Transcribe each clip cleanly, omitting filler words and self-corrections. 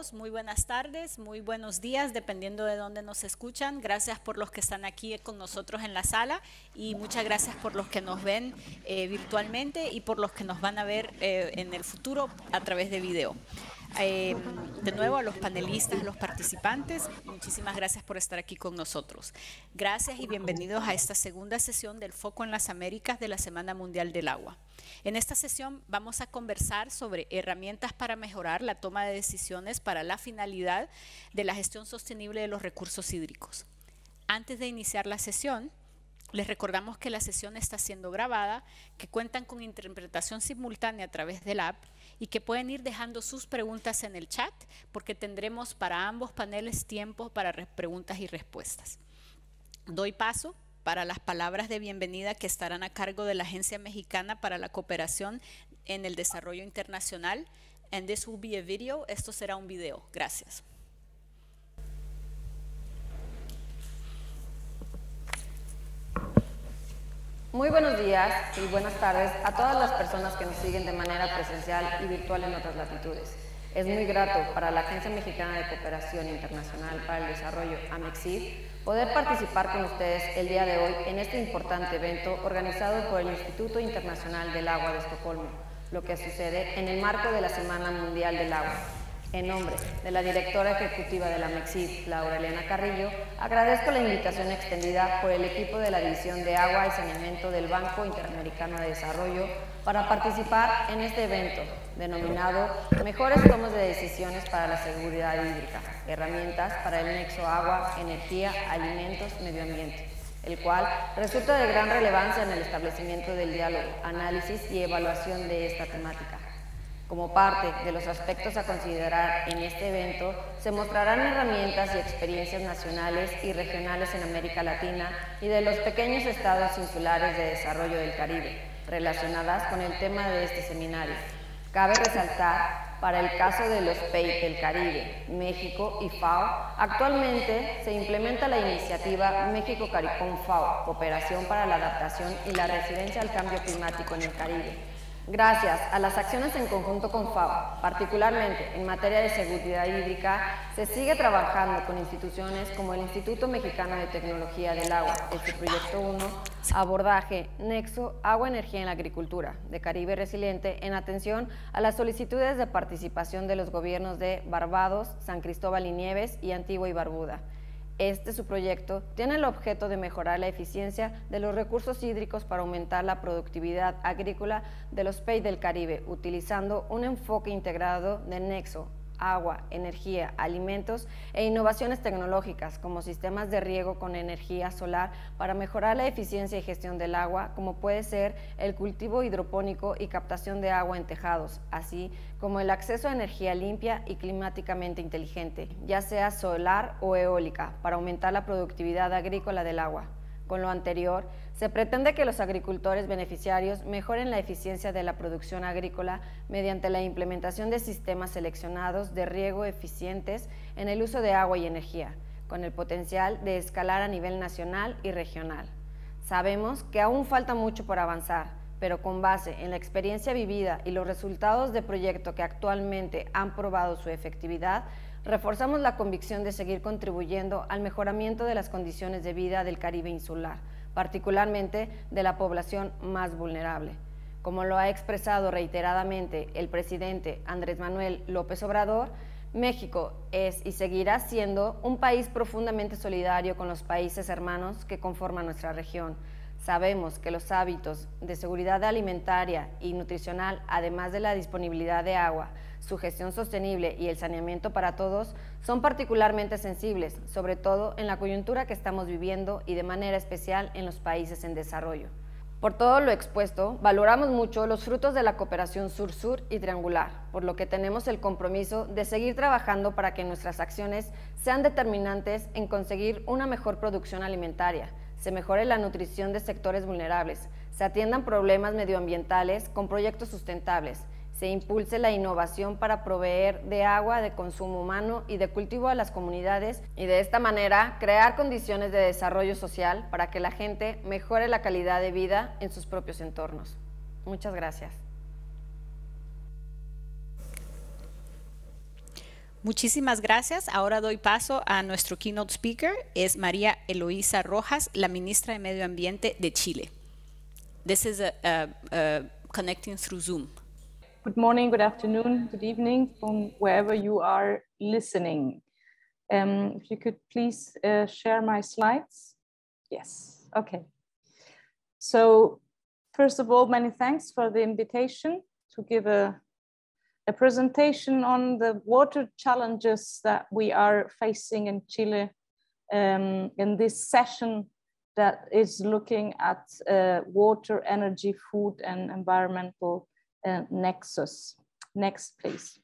todos, muy buenas tardes, muy buenos días, dependiendo de dónde nos escuchan. Gracias por los que están aquí con nosotros en la sala y muchas gracias por los que nos ven virtualmente y por los que nos van a ver en el futuro a través de video. De nuevo a los panelistas, a los participantes, muchísimas gracias por estar aquí con nosotros. Gracias y bienvenidos a esta segunda sesión del Foco en las Américas de la Semana Mundial del Agua. En esta sesión vamos a conversar sobre herramientas para mejorar la toma de decisiones para la finalidad de la gestión sostenible de los recursos hídricos. Antes de iniciar la sesión, les recordamos que la sesión está siendo grabada, que cuentan con interpretación simultánea a través del app y que pueden ir dejando sus preguntas en el chat porque tendremos para ambos paneles tiempo para preguntas y respuestas. Doy paso para las palabras de bienvenida que estarán a cargo de la Agencia Mexicana para la Cooperación en el Desarrollo Internacional. And this will be a video. Esto será un video. Gracias. Muy buenos días y buenas tardes a todas las personas que nos siguen de manera presencial y virtual en otras latitudes. Es muy grato para la Agencia Mexicana de Cooperación Internacional para el Desarrollo, AMEXID, poder participar con ustedes el día de hoy en este importante evento organizado por el Instituto Internacional del Agua de Estocolmo, lo que sucede en el marco de la Semana Mundial del Agua. En nombre de la directora ejecutiva de la AMEXID, Laura Elena Carrillo, agradezco la invitación extendida por el equipo de la División de Agua y Saneamiento del Banco Interamericano de Desarrollo para participar en este evento denominado Mejores Tomas de Decisiones para la Seguridad Hídrica, herramientas para el nexo agua, energía, alimentos, medio ambiente, el cual resulta de gran relevancia en el establecimiento del diálogo, análisis y evaluación de esta temática. Como parte de los aspectos a considerar en este evento, se mostrarán herramientas y experiencias nacionales y regionales en América Latina y de los pequeños estados insulares de desarrollo del Caribe, relacionadas con el tema de este seminario. Cabe resaltar, para el caso de los PEI del Caribe, México y FAO, actualmente se implementa la iniciativa México-CARICOM-FAO, Cooperación para la Adaptación y la Resiliencia al Cambio Climático en el Caribe. Gracias a las acciones en conjunto con FAO, particularmente en materia de seguridad hídrica, se sigue trabajando con instituciones como el Instituto Mexicano de Tecnología del Agua, este Proyecto 1, Abordaje Nexo Agua Energía en la Agricultura, de Caribe Resiliente, en atención a las solicitudes de participación de los gobiernos de Barbados, San Cristóbal y Nieves y Antigua y Barbuda. Su proyecto tiene el objeto de mejorar la eficiencia de los recursos hídricos para aumentar la productividad agrícola de los PEI del Caribe, utilizando un enfoque integrado de nexo, agua, energía, alimentos e innovaciones tecnológicas como sistemas de riego con energía solar para mejorar la eficiencia y gestión del agua, como puede ser el cultivo hidropónico y captación de agua en tejados, así como el acceso a energía limpia y climáticamente inteligente, ya sea solar o eólica, para aumentar la productividad agrícola del agua. Con lo anterior, se pretende que los agricultores beneficiarios mejoren la eficiencia de la producción agrícola mediante la implementación de sistemas seleccionados de riego eficientes en el uso de agua y energía, con el potencial de escalar a nivel nacional y regional. Sabemos que aún falta mucho por avanzar, pero con base en la experiencia vivida y los resultados de proyecto que actualmente han probado su efectividad, reforzamos la convicción de seguir contribuyendo al mejoramiento de las condiciones de vida del Caribe insular, particularmente de la población más vulnerable. Como lo ha expresado reiteradamente el presidente Andrés Manuel López Obrador, México es y seguirá siendo un país profundamente solidario con los países hermanos que conforman nuestra región. Sabemos que los hábitos de seguridad alimentaria y nutricional, además de la disponibilidad de agua, su gestión sostenible y el saneamiento para todos, son particularmente sensibles, sobre todo en la coyuntura que estamos viviendo y de manera especial en los países en desarrollo. Por todo lo expuesto, valoramos mucho los frutos de la cooperación sur-sur y triangular, por lo que tenemos el compromiso de seguir trabajando para que nuestras acciones sean determinantes en conseguir una mejor producción alimentaria, se mejore la nutrición de sectores vulnerables, se atiendan problemas medioambientales con proyectos sustentables, se impulse la innovación para proveer de agua de consumo humano y de cultivo a las comunidades y de esta manera crear condiciones de desarrollo social para que la gente mejore la calidad de vida en sus propios entornos. Muchas gracias. Muchísimas gracias. Ahora doy paso a nuestro keynote speaker, es María Eloísa Rojas, la ministra de Medio Ambiente de Chile. This is connecting through Zoom. Good morning, good afternoon, good evening from wherever you are listening. If you could please share my slides. Yes, okay. So first of all, many thanks for the invitation to give a presentation on the water challenges that we are facing in Chile in this session that is looking at water, energy, food, and environmental nexus. Next, please.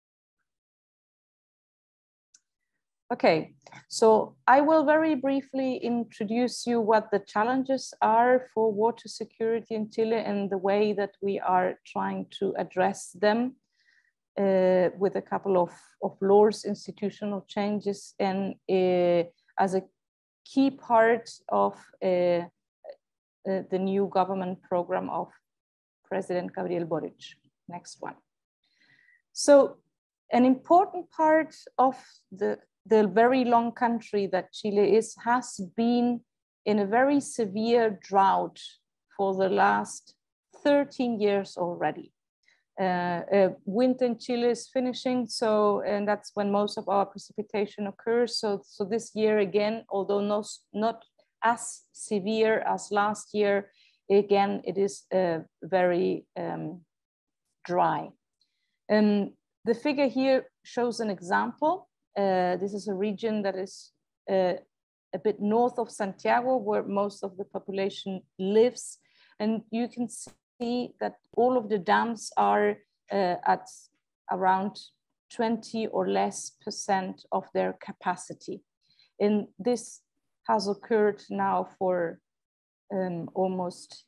Okay, so I will very briefly introduce you what the challenges are for water security in Chile and the way that we are trying to address them with a couple of laws, institutional changes, and as a key part of the new government program of President Gabriel Boric. Next one. So an important part of the very long country that Chile is has been in a very severe drought for the last 13 years already. Winter in Chile is finishing, and that's when most of our precipitation occurs. So this year again, although not as severe as last year, again, it is very dry. The figure here shows an example. This is a region that is a bit north of Santiago, where most of the population lives. And you can see that all of the dams are at around 20% or less of their capacity. And this has occurred now for almost,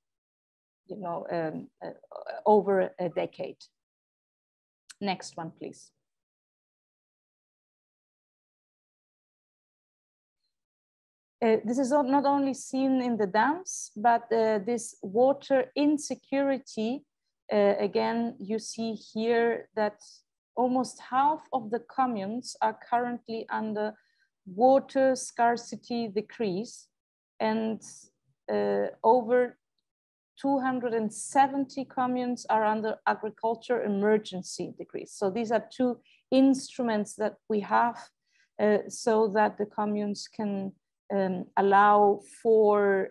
over a decade. Next one, please. This is not only seen in the dams, but this water insecurity, again, you see here that almost half of the communes are currently under water scarcity decrees, and over 270 communes are under agriculture emergency decrees. So these are two instruments that we have so that the communes can allow for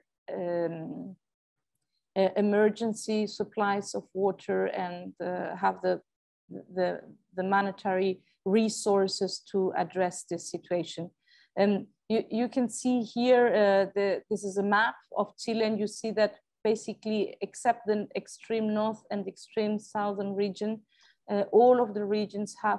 emergency supplies of water and have the monetary resources to address this situation. And you can see here, this is a map of Chile, and you see that basically, except the extreme north and extreme southern region, all of the regions have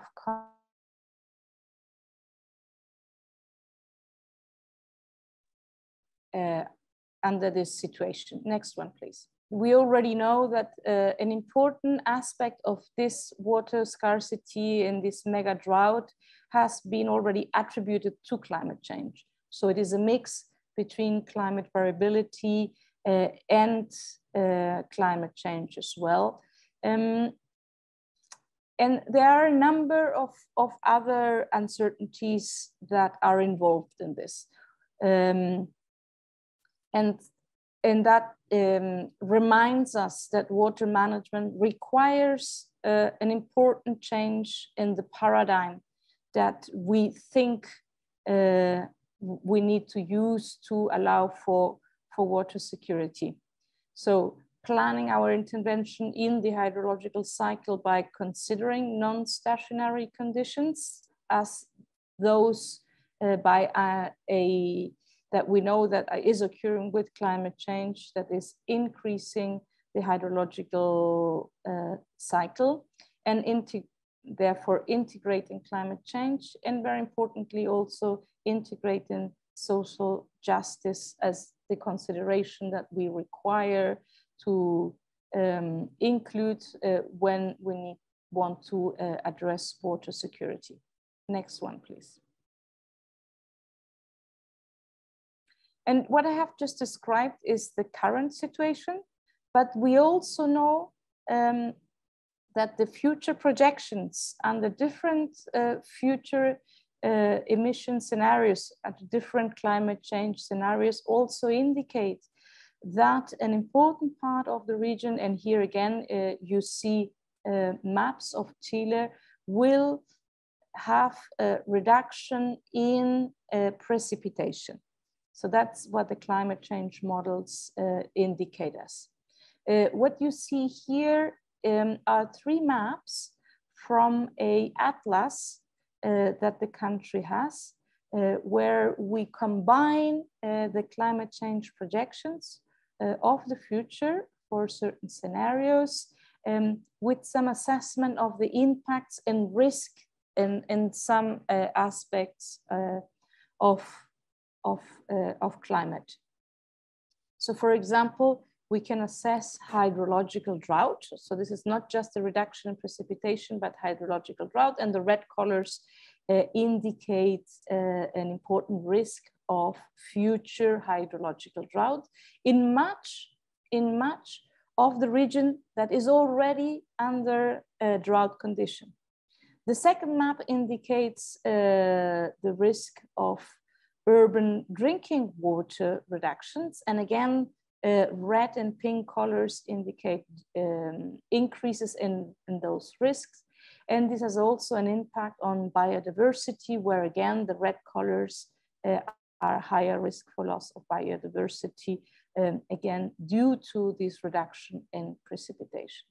under this situation. Next one, please. We already know that an important aspect of this water scarcity and this mega drought has been already attributed to climate change. So it is a mix between climate variability and climate change as well. And there are a number of other uncertainties that are involved in this. And that reminds us that water management requires an important change in the paradigm that we think we need to use to allow for water security. So planning our intervention in the hydrological cycle by considering non-stationary conditions as those that we know that is occurring with climate change, that is increasing the hydrological cycle, and therefore integrating climate change, and very importantly also integrating social justice as the consideration that we require to include when we want to address water security. Next one, please. And what I have just described is the current situation, but we also know that the future projections and the different future emission scenarios at different climate change scenarios also indicate that an important part of the region, and here again you see maps of Chile, will have a reduction in precipitation. So that's what the climate change models indicate us. What you see here are 3 maps from an atlas that the country has, where we combine the climate change projections of the future for certain scenarios with some assessment of the impacts and risk in some aspects of climate. So for example, we can assess hydrological drought. So this is not just a reduction in precipitation, but hydrological drought. And the red colors indicate an important risk of future hydrological drought in much of the region that is already under a drought condition. The second map indicates the risk of urban drinking water reductions. And again, red and pink colors indicate increases in those risks. And this has also an impact on biodiversity, where again, the red colors are higher risk for loss of biodiversity, again, due to this reduction in precipitation.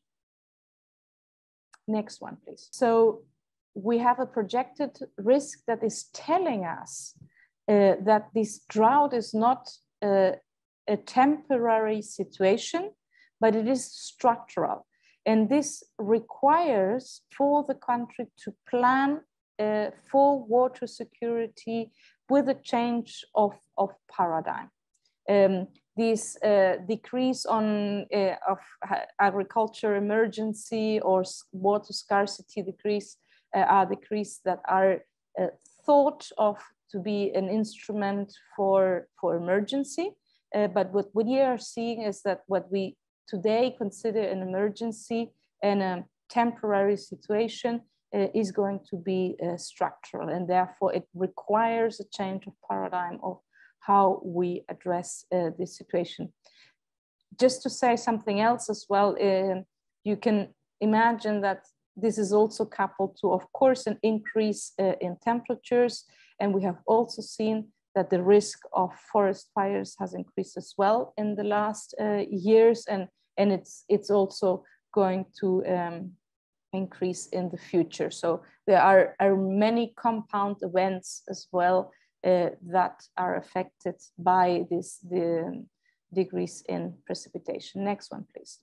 Next one, please. So we have a projected risk that is telling us that this drought is not a temporary situation, but it is structural. And this requires for the country to plan for water security with a change of paradigm. This decrease of agriculture emergency or water scarcity decrease are decrees that are thought of to be an instrument for emergency. But what we are seeing is that what we today consider an emergency and a temporary situation is going to be structural, and therefore it requires a change of paradigm of how we address this situation. Just to say something else as well, you can imagine that this is also coupled to, of course, an increase in temperatures, and we have also seen that the risk of forest fires has increased as well in the last years, and it's also going to increase in the future. So there are many compound events as well that are affected by the decrease in precipitation. Next one, please.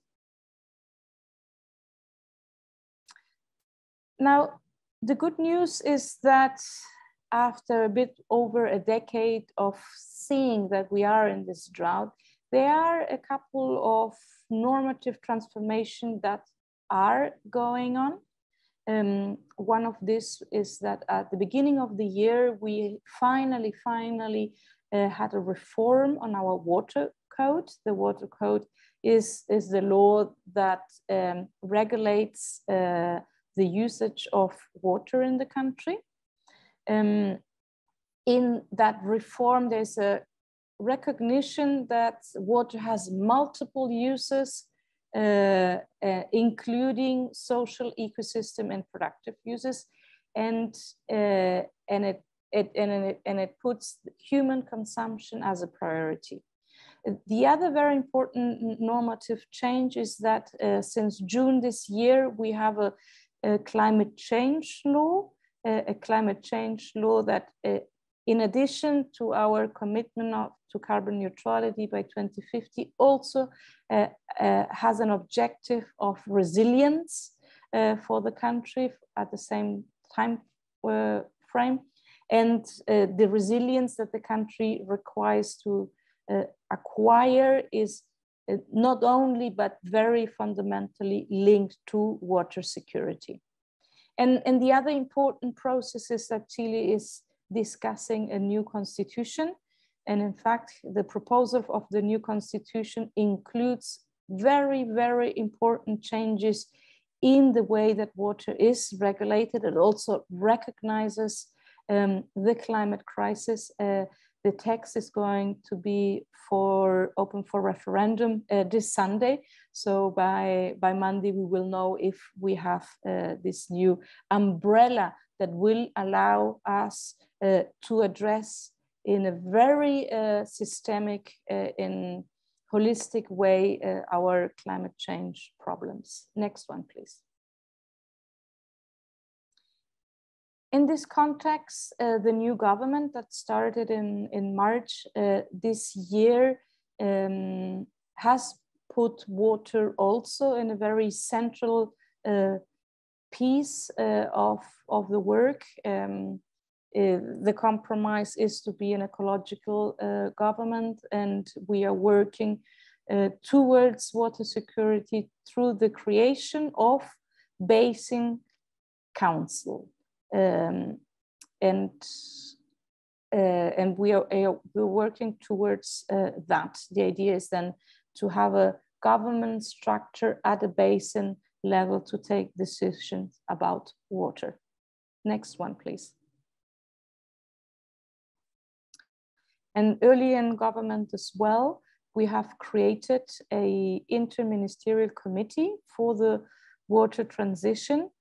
Now, the good news is that after a bit over a decade of seeing that we are in this drought, there are a couple of normative transformations that are going on. One of this is that at the beginning of the year, we finally had a reform on our water code. The water code is the law that regulates the usage of water in the country. In that reform, there's a recognition that water has multiple uses, including social, ecosystem, and productive uses, and it puts human consumption as a priority. The other very important normative change is that since June this year, we have a climate change law, that in addition to our commitment to carbon neutrality by 2050, also has an objective of resilience for the country at the same time frame. And the resilience that the country requires to acquire is not only, but very fundamentally linked to water security. And the other important process is that Chile is discussing a new constitution. And in fact, the proposal of the new constitution includes very, very important changes in the way that water is regulated. It also recognizes the climate crisis. The text is going to be open for referendum this Sunday. So by Monday, we will know if we have this new umbrella that will allow us to address in a very systemic, in holistic way, our climate change problems. Next one, please. In this context, the new government that started in March this year has put water also in a very central piece of the work. The compromise is to be an ecological government, and we are working towards water security through the creation of Basin Council. And we're working towards that. The idea is then to have a government structure at a basin level to take decisions about water. Next one, please. And early in government as well, we have created an interministerial committee for the water transition.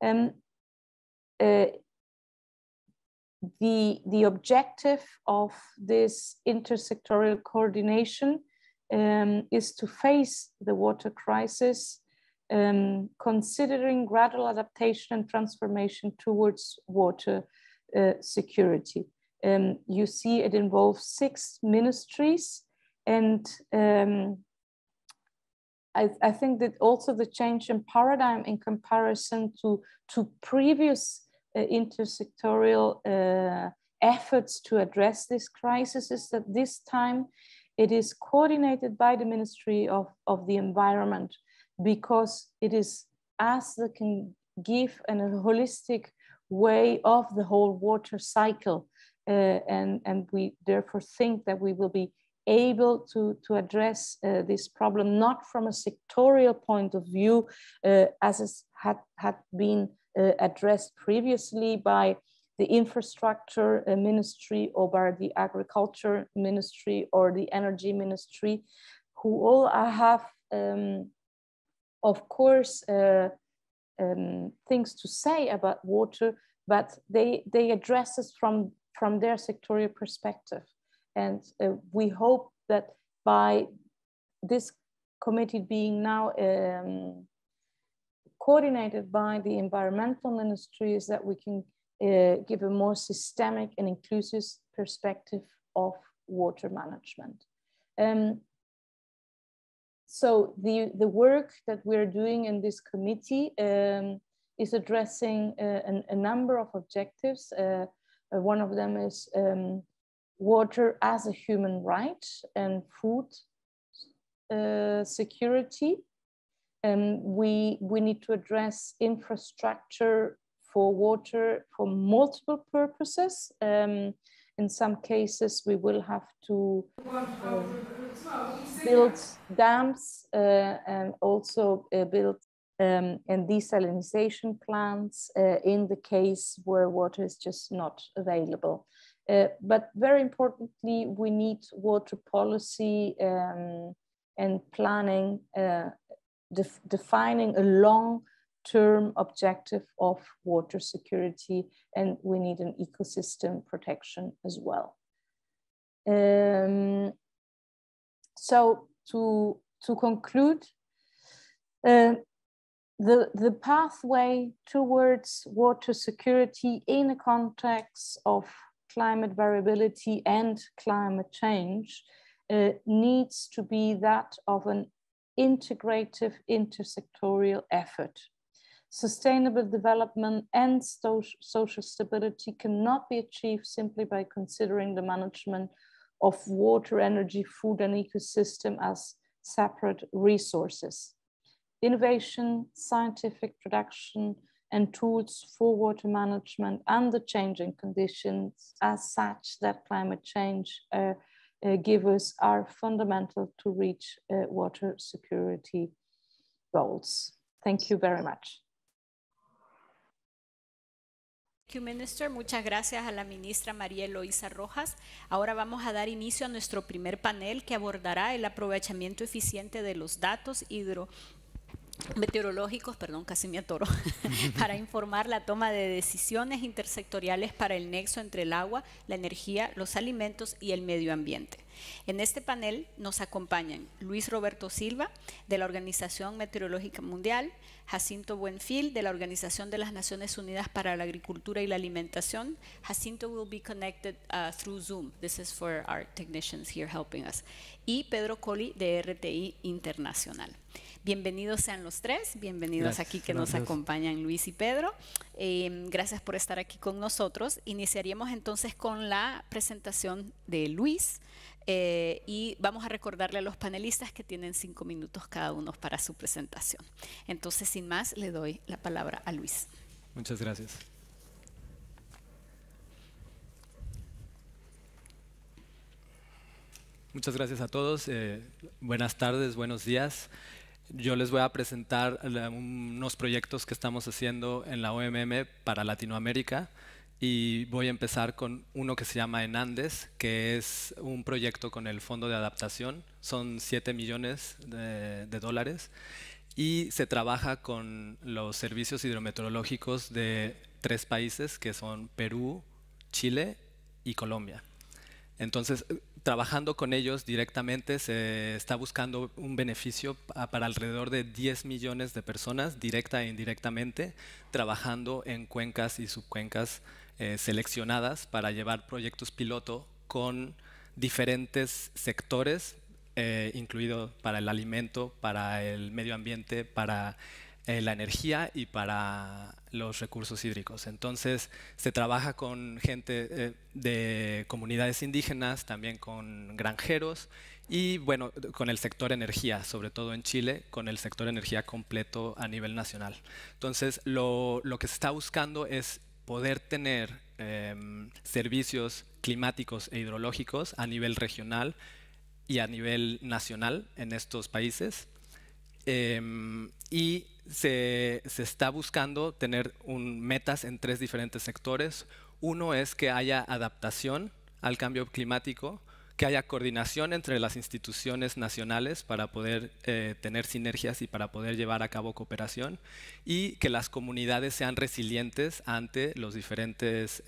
The objective of this intersectoral coordination is to face the water crisis, considering gradual adaptation and transformation towards water security. You see it involves 6 ministries, and I think that also the change in paradigm in comparison to previous intersectorial efforts to address this crisis is that this time it is coordinated by the Ministry of the Environment, because it is us that can give a holistic way of the whole water cycle. And we therefore think that we will be able to address this problem, not from a sectorial point of view, as had been addressed previously by the infrastructure ministry or by the agriculture ministry or the energy ministry, who all have, of course, things to say about water, but they address us from their sectorial perspective. And we hope that by this committee being now coordinated by the environmental ministries, that we can give a more systemic and inclusive perspective of water management. So the work that we're doing in this committee is addressing a number of objectives. One of them is water as a human right and food security. We need to address infrastructure for water for multiple purposes. In some cases, we will have to build dams and also build and desalination plants in the case where water is just not available. But very importantly, we need water policy and planning, defining a long-term objective of water security, and we need an ecosystem protection as well. So to conclude, the pathway towards water security in a context of climate variability and climate change needs to be that of an integrative intersectorial effort. Sustainable development and social stability cannot be achieved simply by considering the management of water, energy, food, and ecosystem as separate resources. Innovation, scientific production, and tools for water management and the changing conditions as such that climate change give us are fundamental to reach water security goals. Thank you very much. Thank you, Minister. Muchas gracias a la ministra María Eloísa Rojas. Ahora vamos a dar inicio a nuestro primer panel que abordará el aprovechamiento eficiente de los datos meteorológicos, perdón, casi me atoro, para informar la toma de decisiones intersectoriales para el nexo entre el agua, la energía, los alimentos y el medio ambiente. En este panel nos acompañan Luis Roberto Silva, de la Organización Meteorológica Mundial, Jacinto Buenfil, de la Organización de las Naciones Unidas para la Agricultura y la Alimentación. Jacinto will be connected through Zoom. This is for our technicians here helping us. Y Pedro Colli, de RTI Internacional. Bienvenidos sean los tres, bienvenidos aquí que nos acompañan Luis y Pedro. Gracias por estar aquí con nosotros. Iniciaríamos entonces con la presentación de Luis y vamos a recordarle a los panelistas que tienen 5 minutos cada uno para su presentación. Entonces, sin más, le doy la palabra a Luis. Muchas gracias. Muchas gracias a todos. Buenas tardes, buenos días. Yo les voy a presentar unos proyectos que estamos haciendo en la OMM para Latinoamérica y voy a empezar con uno que se llama Enandes, que es un proyecto con el Fondo de Adaptación. Son 7 millones de dólares y se trabaja con los servicios hidrometeorológicos de 3 países que son Perú, Chile y Colombia. Entonces, trabajando con ellos directamente se está buscando un beneficio para alrededor de 10 millones de personas, directa e indirectamente, trabajando en cuencas y subcuencas seleccionadas para llevar proyectos piloto con diferentes sectores, incluido para el alimento, para el medio ambiente, para la energía y para los recursos hídricos. Entonces se trabaja con gente de comunidades indígenas, también con granjeros y bueno, con el sector energía, sobre todo en Chile, con el sector energía completo a nivel nacional. Entonces lo que se está buscando es poder tener servicios climáticos e hidrológicos a nivel regional y a nivel nacional en estos países. Y se está buscando tener metas en 3 diferentes sectores. Uno es que haya adaptación al cambio climático, que haya coordinación entre las instituciones nacionales para poder tener sinergias y para poder llevar a cabo cooperación, y que las comunidades sean resilientes ante los diferentes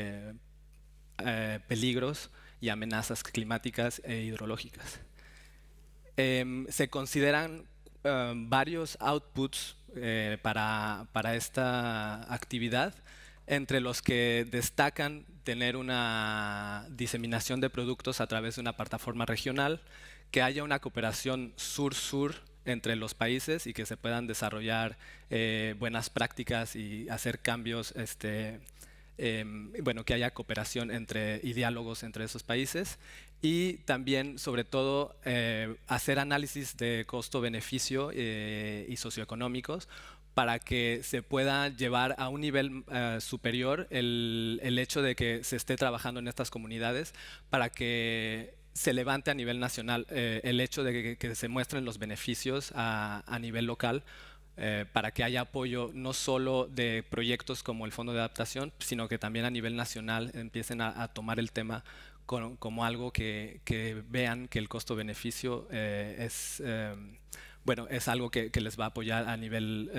peligros y amenazas climáticas e hidrológicas. Se consideran varios outputs para esta actividad, entre los que destacan tener una diseminación de productos a través de una plataforma regional, que haya una cooperación sur-sur entre los países y que se puedan desarrollar buenas prácticas y hacer cambios, bueno, que haya cooperación y diálogos entre esos países. Y también, sobre todo, hacer análisis de costo-beneficio y socioeconómicos para que se pueda llevar a un nivel superior el hecho de que se esté trabajando en estas comunidades, para que se levante a nivel nacional el hecho de que se muestren los beneficios a nivel local, para que haya apoyo no solo de proyectos como el Fondo de Adaptación, sino que también a nivel nacional empiecen a tomar el tema como algo que vean que el costo-beneficio es algo que les va a apoyar a nivel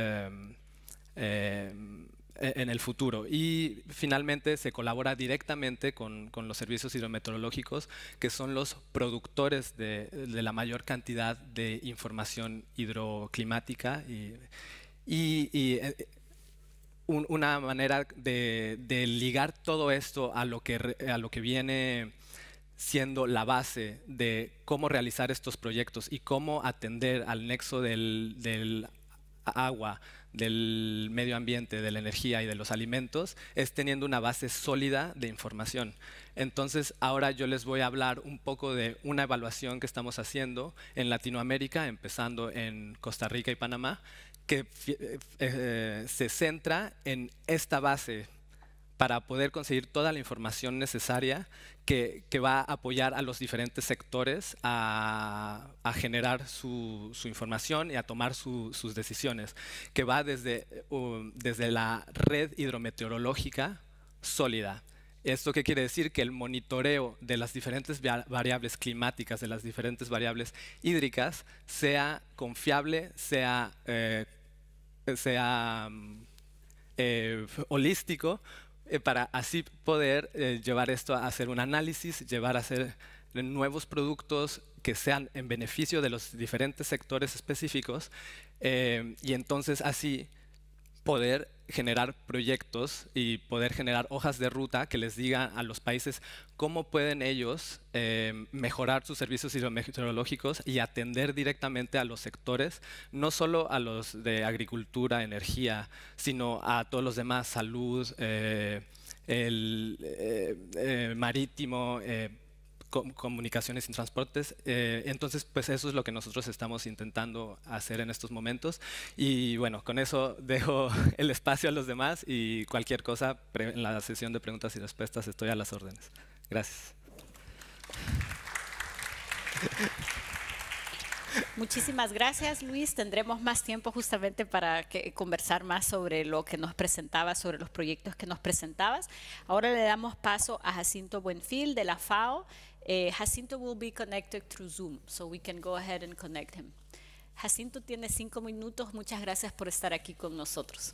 en el futuro. Y finalmente se colabora directamente con los servicios hidrometeorológicos, que son los productores de la mayor cantidad de información hidroclimática y una manera de ligar todo esto a lo que viene siendo la base de cómo realizar estos proyectos y cómo atender al nexo del agua, del medio ambiente, de la energía y de los alimentos, es teniendo una base sólida de información. Entonces, ahora yo les voy a hablar un poco de una evaluación que estamos haciendo en Latinoamérica, empezando en Costa Rica y Panamá, que se centra en esta base para poder conseguir toda la información necesaria que va a apoyar a los diferentes sectores a generar su información y a tomar sus decisiones, que va desde la red hidrometeorológica sólida. ¿Esto qué quiere decir? Que el monitoreo de las diferentes variables climáticas, de las diferentes variables hídricas, sea confiable, sea holístico, para así poder llevar esto a hacer un análisis, llevar a hacer nuevos productos que sean en beneficio de los diferentes sectores específicos, y entonces así poder generar proyectos y poder generar hojas de ruta que les digan a los países cómo pueden ellos mejorar sus servicios hidrometeorológicos y atender directamente a los sectores, no solo a los de agricultura, energía, sino a todos los demás, salud, marítimo, comunicaciones y transportes. Entonces, pues eso es lo que nosotros estamos intentando hacer en estos momentos. Y bueno, con eso dejo el espacio a los demás y cualquier cosa en la sesión de preguntas y respuestas estoy a las órdenes. Gracias. Muchísimas gracias, Luis. Tendremos más tiempo justamente para conversar más sobre lo que nos presentabas, sobre los proyectos que nos presentabas. Ahora le damos paso a Jacinto Buenfil de la FAO. Jacinto will be connected through Zoom, so we can go ahead and connect him. Jacinto tiene 5 minutos. Muchas gracias por estar aquí con nosotros.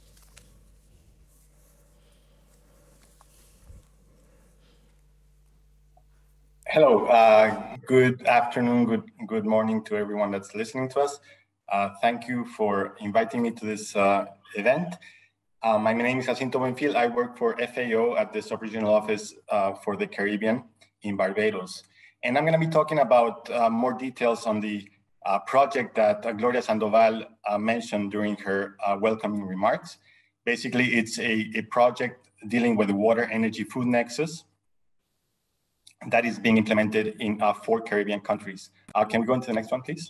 Hello, good afternoon, good morning to everyone that's listening to us. Thank you for inviting me to this event. My name is Jacinto Buenfil. I work for FAO at the Sub-Regional Office for the Caribbean in Barbados. And I'm going to be talking about more details on the project that Gloria Sandoval mentioned during her welcoming remarks. Basically, it's a project dealing with the water, energy, food nexus that is being implemented in 4 Caribbean countries. Can we go into the next one, please?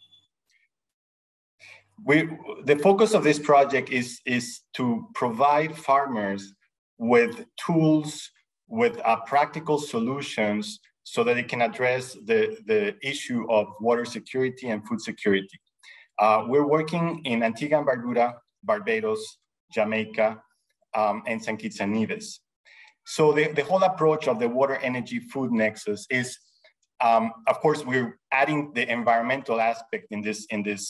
The focus of this project is to provide farmers with tools, with practical solutions so that they can address the issue of water security and food security. We're working in Antigua and Barbuda, Barbados, Jamaica, and St. Kitts and Nevis. So the whole approach of the water, energy, food nexus is, of course, we're adding the environmental aspect in this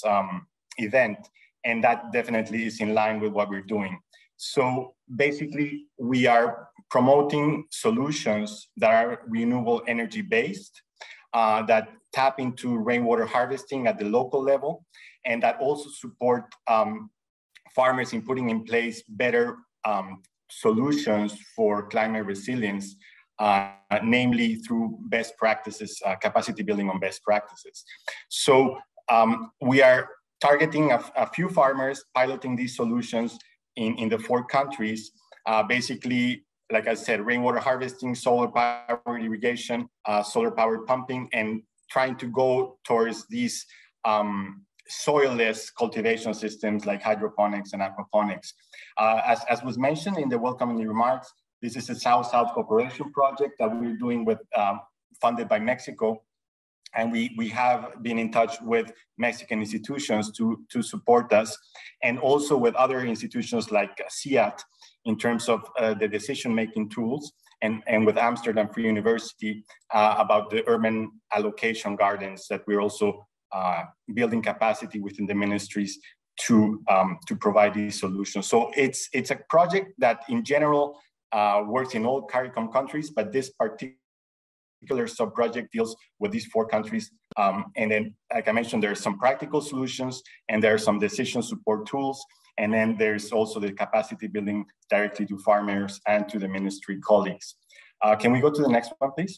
event, and that definitely is in line with what we're doing. So basically, we are promoting solutions that are renewable energy based, that tap into rainwater harvesting at the local level, and that also support farmers in putting in place better solutions for climate resilience, namely through best practices, capacity building on best practices. So we are targeting a few farmers, piloting these solutions in the 4 countries. Basically, like I said, rainwater harvesting, solar powered irrigation, solar powered pumping, and trying to go towards these soil-less cultivation systems like hydroponics and aquaponics. As was mentioned in the welcoming remarks, this is a South-South cooperation project that we're doing with, funded by Mexico. And we have been in touch with Mexican institutions to support us, and also with other institutions like CIAT in terms of the decision-making tools, and with Amsterdam Free University about the urban allocation gardens that we're also building capacity within the ministries to provide these solutions. So it's a project that in general works in all CARICOM countries, but this particular sub-project deals with these 4 countries. And then, like I mentioned, there are some practical solutions, and there are some decision support tools. And then there's also the capacity building directly to farmers and to the ministry colleagues. Can we go to the next one, please?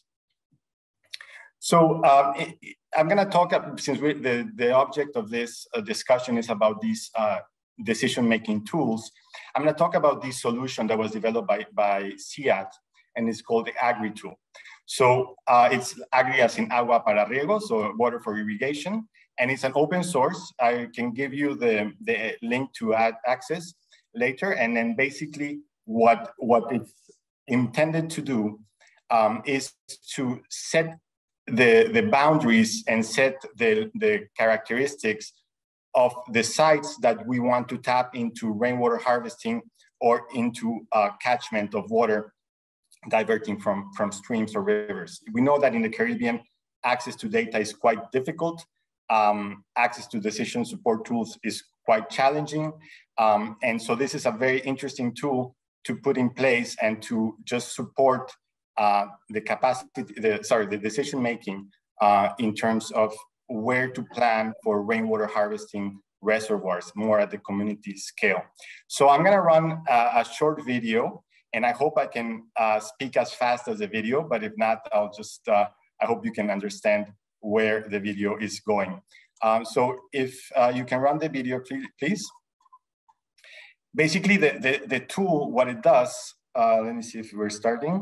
So I'm going to talk, since the object of this discussion is about these decision-making tools, I'm going to talk about this solution that was developed by CIAT, and it's called the Agri tool. So it's Agri as in agua para riego, so water for irrigation, and it's an open source. I can give you the link to access later, and then basically what it's intended to do is to set the boundaries and set the characteristics of the sites that we want to tap into rainwater harvesting or into catchment of water diverting from streams or rivers. We know that in the Caribbean, access to data is quite difficult. Access to decision support tools is quite challenging. And so this is a very interesting tool to put in place and to just support the decision-making in terms of where to plan for rainwater harvesting reservoirs more at the community scale. So I'm gonna run a short video, and I hope I can speak as fast as the video, but if not, I'll just, I hope you can understand where the video is going. So if you can run the video, please. Basically, the tool, what it does, let me see if we're starting.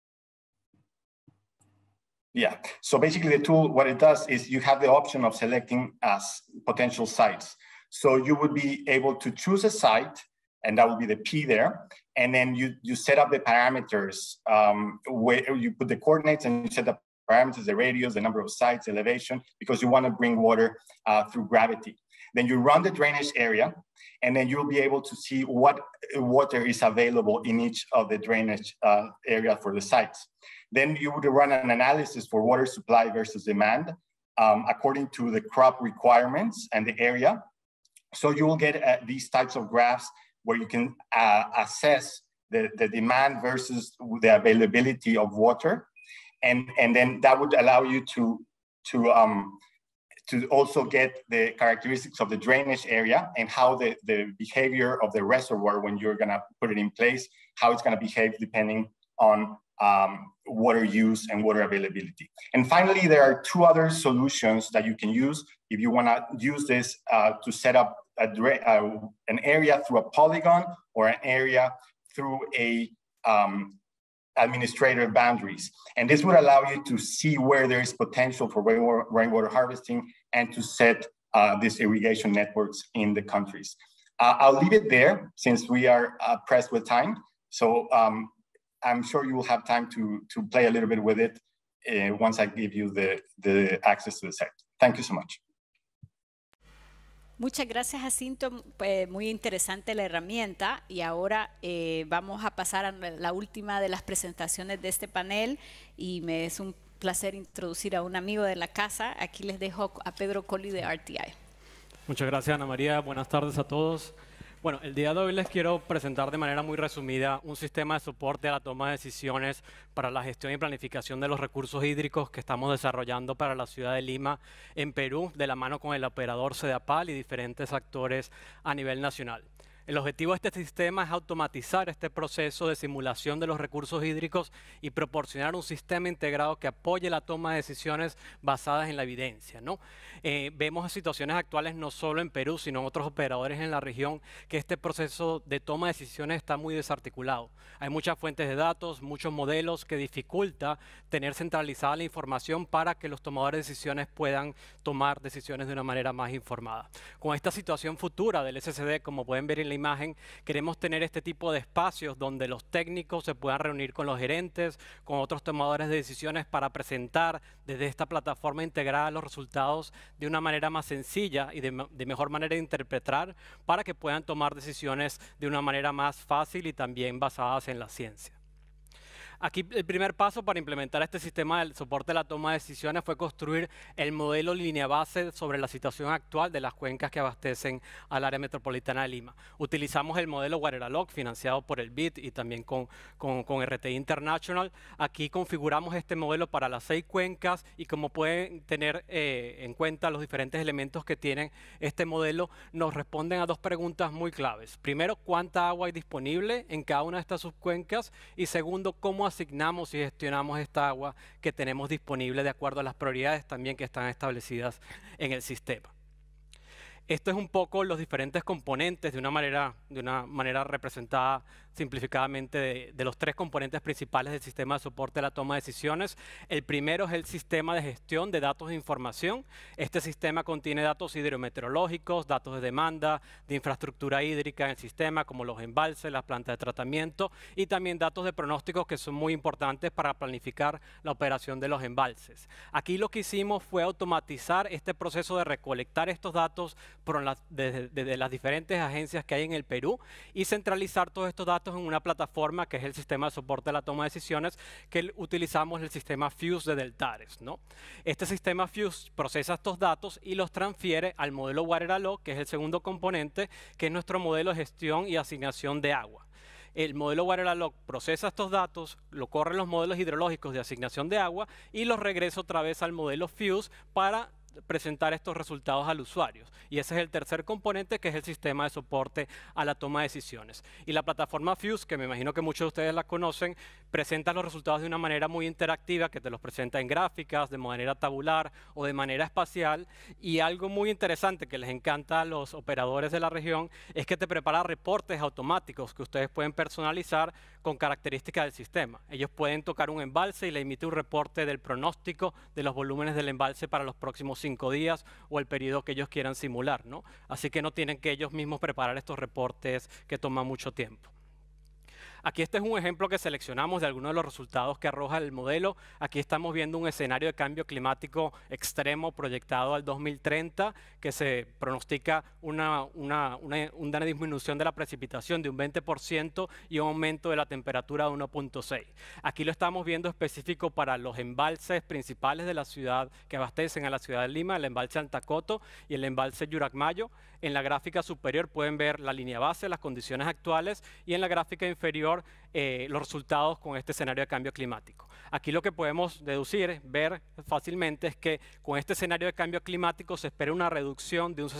Yeah, so basically the tool, what it does is you have the option of selecting as potential sites. So you would be able to choose a site, and that will be the P there. And then you set up the parameters, where you put the coordinates and you set up parameters, the radius, the number of sites, elevation, because you want to bring water through gravity. Then you run the drainage area, and then you'll be able to see what water is available in each of the drainage area for the sites. Then you would run an analysis for water supply versus demand according to the crop requirements and the area. So you will get these types of graphs where you can assess the demand versus the availability of water. And then that would allow you to also get the characteristics of the drainage area and how the behavior of the reservoir when you're gonna put it in place, how it's gonna behave depending on water use and water availability. And finally, there are two other solutions that you can use if you wanna use this to set up an area through a polygon or an area through a administrative boundaries. And this would allow you to see where there is potential for rainwater harvesting and to set these irrigation networks in the countries. I'll leave it there since we are pressed with time. So I'm sure you will have time to play a little bit with it once I give you the access to the site. Thank you so much. Muchas gracias, Jacinto. Muy interesante la herramienta. Y ahora vamos a pasar a la última de las presentaciones de este panel. Y me es un placer introducir a un amigo de la casa. Aquí les dejo a Pedro Colli de RTI. Muchas gracias, Ana María. Buenas tardes a todos. Bueno, el día de hoy les quiero presentar de manera muy resumida un sistema de soporte a la toma de decisiones para la gestión y planificación de los recursos hídricos que estamos desarrollando para la ciudad de Lima, en Perú, de la mano con el operador CEDAPAL y diferentes actores a nivel nacional. El objetivo de este sistema es automatizar este proceso de simulación de los recursos hídricos y proporcionar un sistema integrado que apoye la toma de decisiones basadas en la evidencia, ¿no? Vemos situaciones actuales no solo en Perú, sino en otros operadores en la región, que este proceso de toma de decisiones está muy desarticulado. Hay muchas fuentes de datos, muchos modelos que dificulta tener centralizada la información para que los tomadores de decisiones puedan tomar decisiones de una manera más informada. Con esta situación futura del SCD, como pueden ver en la imagen, queremos tener este tipo de espacios donde los técnicos se puedan reunir con los gerentes, con otros tomadores de decisiones para presentar desde esta plataforma integrada los resultados de una manera más sencilla y de mejor manera de interpretar para que puedan tomar decisiones de una manera más fácil y también basadas en la ciencia. Aquí el primer paso para implementar este sistema de soporte a la toma de decisiones fue construir el modelo línea base sobre la situación actual de las cuencas que abastecen al área metropolitana de Lima. Utilizamos el modelo WaterAlog financiado por el BID y también con RTI International. Aquí configuramos este modelo para las 6 cuencas y como pueden tener en cuenta los diferentes elementos que tienen este modelo, nos responden a 2 preguntas muy claves. Primero, ¿cuánta agua hay disponible en cada una de estas subcuencas? Y segundo, ¿cómo asignamos y gestionamos esta agua que tenemos disponible de acuerdo a las prioridades también que están establecidas en el sistema? Esto es un poco los diferentes componentes de una manera representada simplificadamente de los tres componentes principales del sistema de soporte a la toma de decisiones. El primero es el sistema de gestión de datos de información. Este sistema contiene datos hidrometeorológicos, datos de demanda, de infraestructura hídrica en el sistema, como los embalses, las plantas de tratamiento, y también datos de pronósticos que son muy importantes para planificar la operación de los embalses. Aquí lo que hicimos fue automatizar este proceso de recolectar estos datos desde las diferentes agencias que hay en el Perú y centralizar todos estos datos en una plataforma que es el sistema de soporte a la toma de decisiones, que utilizamos el sistema Fuse de Deltares, ¿no? Este sistema Fuse procesa estos datos y los transfiere al modelo Water-Alloc, que es el segundo componente, que es nuestro modelo de gestión y asignación de agua. El modelo Water-Alloc procesa estos datos, lo corre en los modelos hidrológicos de asignación de agua y los regresa otra vez al modelo Fuse para presentar estos resultados al usuario. Y ese es el tercer componente, que es el sistema de soporte a la toma de decisiones. Y la plataforma Fuse, que me imagino que muchos de ustedes la conocen, presenta los resultados de una manera muy interactiva, que te los presenta en gráficas, de manera tabular o de manera espacial. Y algo muy interesante que les encanta a los operadores de la región es que te prepara reportes automáticos que ustedes pueden personalizar con características del sistema. Ellos pueden tocar un embalse y le emite un reporte del pronóstico de los volúmenes del embalse para los próximos 5 días o el periodo que ellos quieran simular, ¿no? Así que no tienen que ellos mismos preparar estos reportes que toman mucho tiempo. Aquí este es un ejemplo que seleccionamos de algunos de los resultados que arroja el modelo. Aquí estamos viendo un escenario de cambio climático extremo proyectado al 2030, que se pronostica una disminución de la precipitación de un 20% y un aumento de la temperatura de 1.6. Aquí lo estamos viendo específico para los embalses principales de la ciudad que abastecen a la ciudad de Lima, el embalse Antacoto y el embalse Lluracmayo. En la gráfica superior pueden ver la línea base, las condiciones actuales, y en la gráfica inferior los resultados con este escenario de cambio climático. Aquí lo que podemos deducir, ver fácilmente, es que con este escenario de cambio climático se espera una reducción de un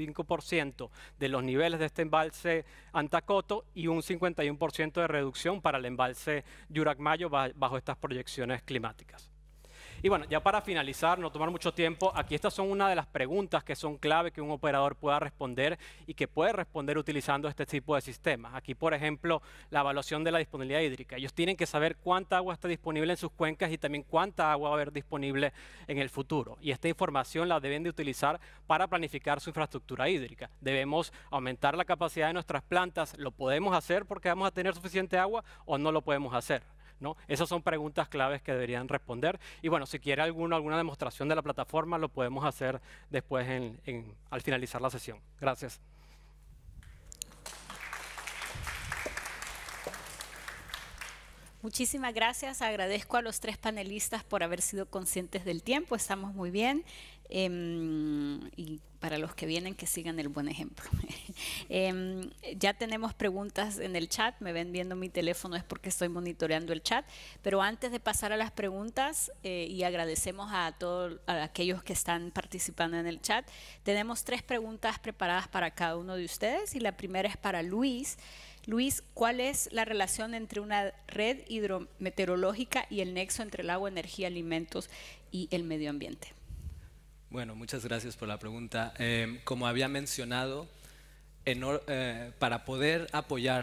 65% de los niveles de este embalse Antacoto y un 51% de reducción para el embalse Lluracmayo bajo estas proyecciones climáticas. Y bueno, ya para finalizar, no tomar mucho tiempo, aquí estas son una de las preguntas que son clave que un operador pueda responder y que puede responder utilizando este tipo de sistemas. Aquí, por ejemplo, la evaluación de la disponibilidad hídrica. Ellos tienen que saber cuánta agua está disponible en sus cuencas y también cuánta agua va a haber disponible en el futuro. Y esta información la deben de utilizar para planificar su infraestructura hídrica. Debemos aumentar la capacidad de nuestras plantas. ¿Lo podemos hacer porque vamos a tener suficiente agua o no lo podemos hacer? ¿No? Esas son preguntas claves que deberían responder. Y bueno, si quiere alguna demostración de la plataforma, lo podemos hacer después al finalizar la sesión. Gracias. Muchísimas gracias. Agradezco a los tres panelistas por haber sido conscientes del tiempo. Estamos muy bien. Y para los que vienen, que sigan el buen ejemplo. Ya tenemos preguntas en el chat. Me ven viendo mi teléfono, es porque estoy monitoreando el chat. Pero antes de pasar a las preguntas, y agradecemos a todos aquellos que están participando en el chat, tenemos 3 preguntas preparadas para cada uno de ustedes. Y la primera es para Luis. Luis, ¿cuál es la relación entre una red hidrometeorológica y el nexo entre el agua, energía, alimentos y el medio ambiente? Bueno, muchas gracias por la pregunta. Como había mencionado, para poder apoyar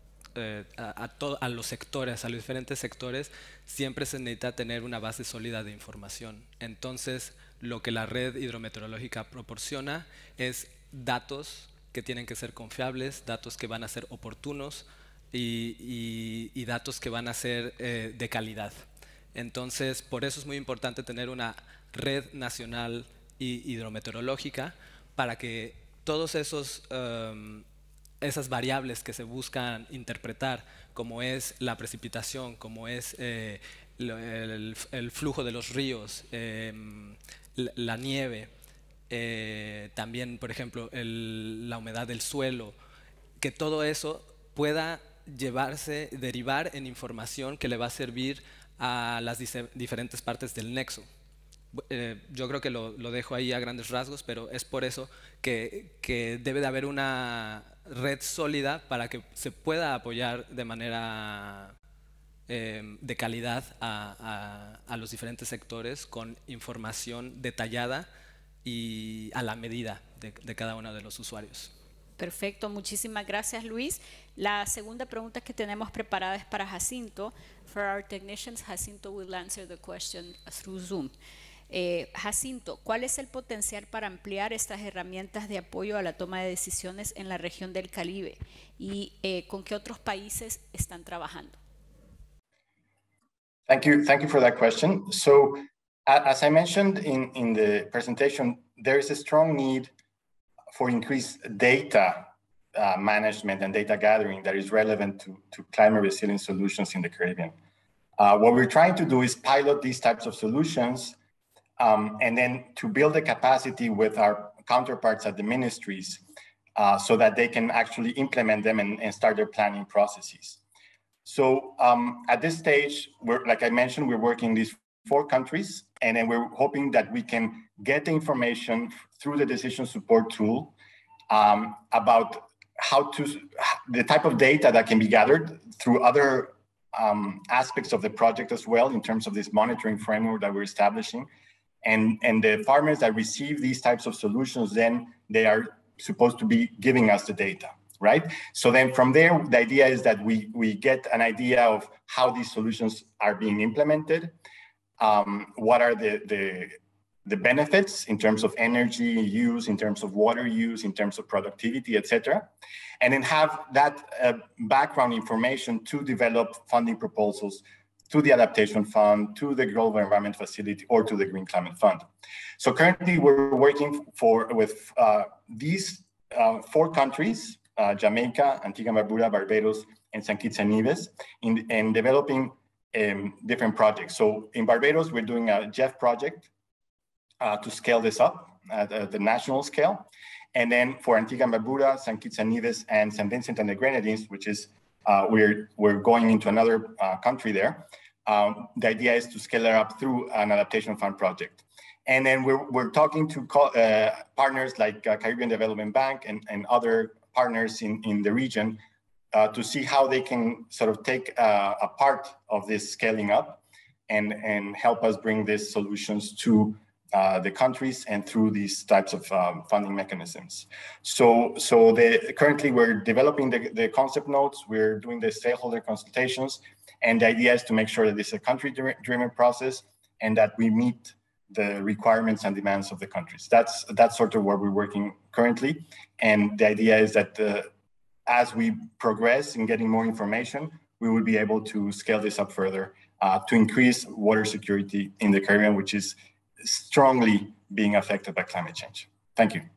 a los sectores, a los diferentes sectores, siempre se necesita tener una base sólida de información. Entonces, lo que la red hidrometeorológica proporciona es datos que tienen que ser confiables, datos que van a ser oportunos y datos que van a ser de calidad. Entonces, por eso es muy importante tener una red nacional hidrometeorológica para que todos esas variables que se buscan interpretar, como es la precipitación, como es el flujo de los ríos, la nieve, también, por ejemplo, la humedad del suelo, que todo eso pueda derivar en información que le va a servir a las diferentes partes del nexo. Yo creo que lo dejo ahí a grandes rasgos, pero es por eso que debe de haber una red sólida para que se pueda apoyar de manera de calidad a los diferentes sectores con información detallada y a la medida de cada uno de los usuarios. Perfecto, muchísimas gracias, Luis. La segunda pregunta que tenemos preparada es para Jacinto. For our technicians, Jacinto will answer the question through Zoom. Jacinto, ¿cuál es el potencial para ampliar estas herramientas de apoyo a la toma de decisiones en la región del Caribe? ¿Y con qué otros países están trabajando? Thank you for that question. So, as I mentioned in the presentation, there is a strong need for increased data management and data gathering that is relevant to climate resilient solutions in the Caribbean. What we're trying to do is pilot these types of solutions and then to build the capacity with our counterparts at the ministries so that they can actually implement them and start their planning processes. So at this stage, like I mentioned, we're working in these 4 countries, and then we're hoping that we can get the information through the decision support tool about the type of data that can be gathered through other aspects of the project as well, in terms of this monitoring framework that we're establishing. And the farmers that receive these types of solutions, then they are supposed to be giving us the data, right? So then from there, the idea is that we get an idea of how these solutions are being implemented, what are the benefits in terms of energy use, in terms of water use, in terms of productivity, etc. And then have that background information to develop funding proposals to the Adaptation Fund, to the Global Environment Facility, or to the Green Climate Fund. So currently we're working with these 4 countries, Jamaica, Antigua and Barbuda, Barbados, and St. Kitts and Nevis, in developing different projects. So in Barbados, we're doing a JEF project to scale this up at the national scale. And then for Antigua and Barbuda, St. Kitts and Nevis, and St. Vincent and the Grenadines, which is we're going into another country there. The idea is to scale it up through an Adaptation Fund project. And then we're talking to partners like Caribbean Development Bank and other partners in the region to see how they can sort of take a part of this scaling up and help us bring these solutions to the countries and through these types of funding mechanisms. So currently we're developing the concept notes, we're doing the stakeholder consultations, and the idea is to make sure that this is a country-driven process and that we meet the requirements and demands of the countries. That's sort of where we're working currently. And the idea is that as we progress in getting more information, we will be able to scale this up further to increase water security in the Caribbean, which is strongly being affected by climate change. Thank you.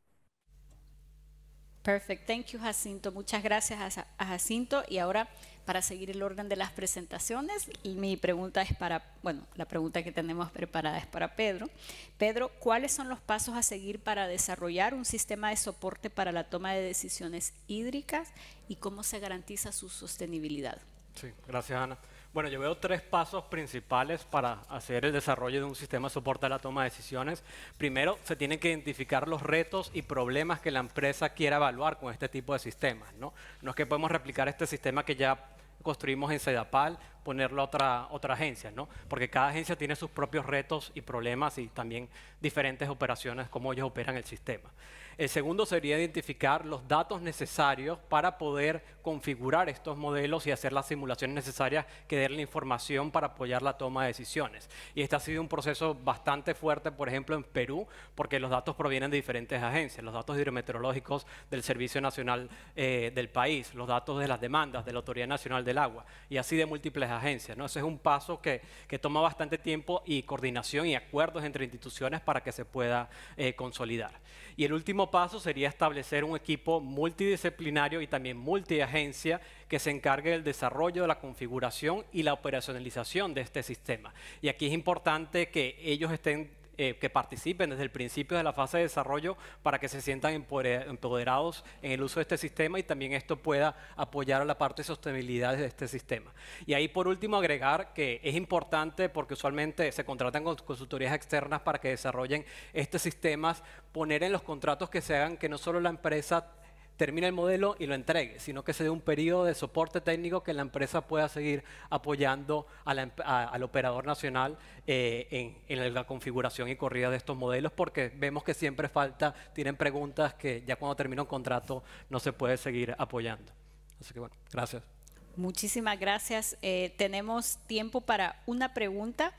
Perfect. Thank you, Jacinto. Muchas gracias a Jacinto. Y ahora, para seguir el orden de las presentaciones, mi pregunta es la pregunta que tenemos preparada es para Pedro. Pedro, ¿cuáles son los pasos a seguir para desarrollar un sistema de soporte para la toma de decisiones hídricas y cómo se garantiza su sostenibilidad? Sí, gracias, Ana. Bueno, yo veo 3 pasos principales para hacer el desarrollo de un sistema de soporte a la toma de decisiones. Primero, se tienen que identificar los retos y problemas que la empresa quiera evaluar con este tipo de sistemas, ¿no? No es que podemos replicar este sistema que ya construimos en Sedapal, ponerlo a otra agencia, ¿no? Porque cada agencia tiene sus propios retos y problemas y también diferentes operaciones, cómo ellos operan el sistema. El segundo sería identificar los datos necesarios para poder configurar estos modelos y hacer las simulaciones necesarias que den la información para apoyar la toma de decisiones. Y este ha sido un proceso bastante fuerte, por ejemplo, en Perú, porque los datos provienen de diferentes agencias, los datos hidrometeorológicos del Servicio Nacional del país, los datos de las demandas de la Autoridad Nacional del Agua, y así de múltiples agencias, ¿no? Ese es un paso que toma bastante tiempo y coordinación y acuerdos entre instituciones para que se pueda consolidar. Y el último paso sería establecer un equipo multidisciplinario y también multiagencia que se encargue del desarrollo de la configuración y la operacionalización de este sistema. Y aquí es importante que ellos que participen desde el principio de la fase de desarrollo para que se sientan empoderados en el uso de este sistema y también esto pueda apoyar a la parte de sostenibilidad de este sistema. Y ahí por último agregar que es importante porque usualmente se contratan con consultorías externas para que desarrollen estos sistemas, poner en los contratos que se hagan que no solo la empresa termine el modelo y lo entregue, sino que se dé un periodo de soporte técnico que la empresa pueda seguir apoyando al operador nacional en la configuración y corrida de estos modelos, porque vemos que siempre tienen preguntas que ya cuando termina un contrato no se puede seguir apoyando. Así que bueno, gracias. Muchísimas gracias. Tenemos tiempo para una pregunta.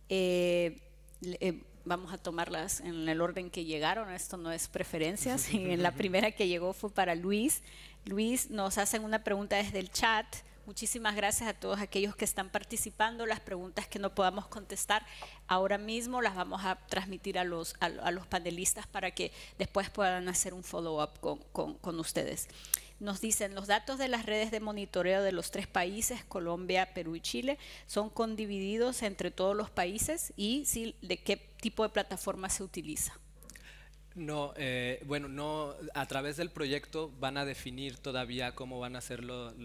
Vamos a tomarlas en el orden que llegaron, esto no es preferencias. En la primera que llegó fue para Luis. Luis, nos hacen una pregunta desde el chat. Muchísimas gracias a todos aquellos que están participando. Las preguntas que no podamos contestar ahora mismo las vamos a transmitir a los panelistas para que después puedan hacer un follow-up con ustedes. Nos dicen, los datos de las redes de monitoreo de los 3 países, Colombia, Perú y Chile, son condivididos entre todos los países y sí, ¿de qué tipo de plataforma se utiliza? No, bueno, no, a través del proyecto van a definir todavía cómo van a hacer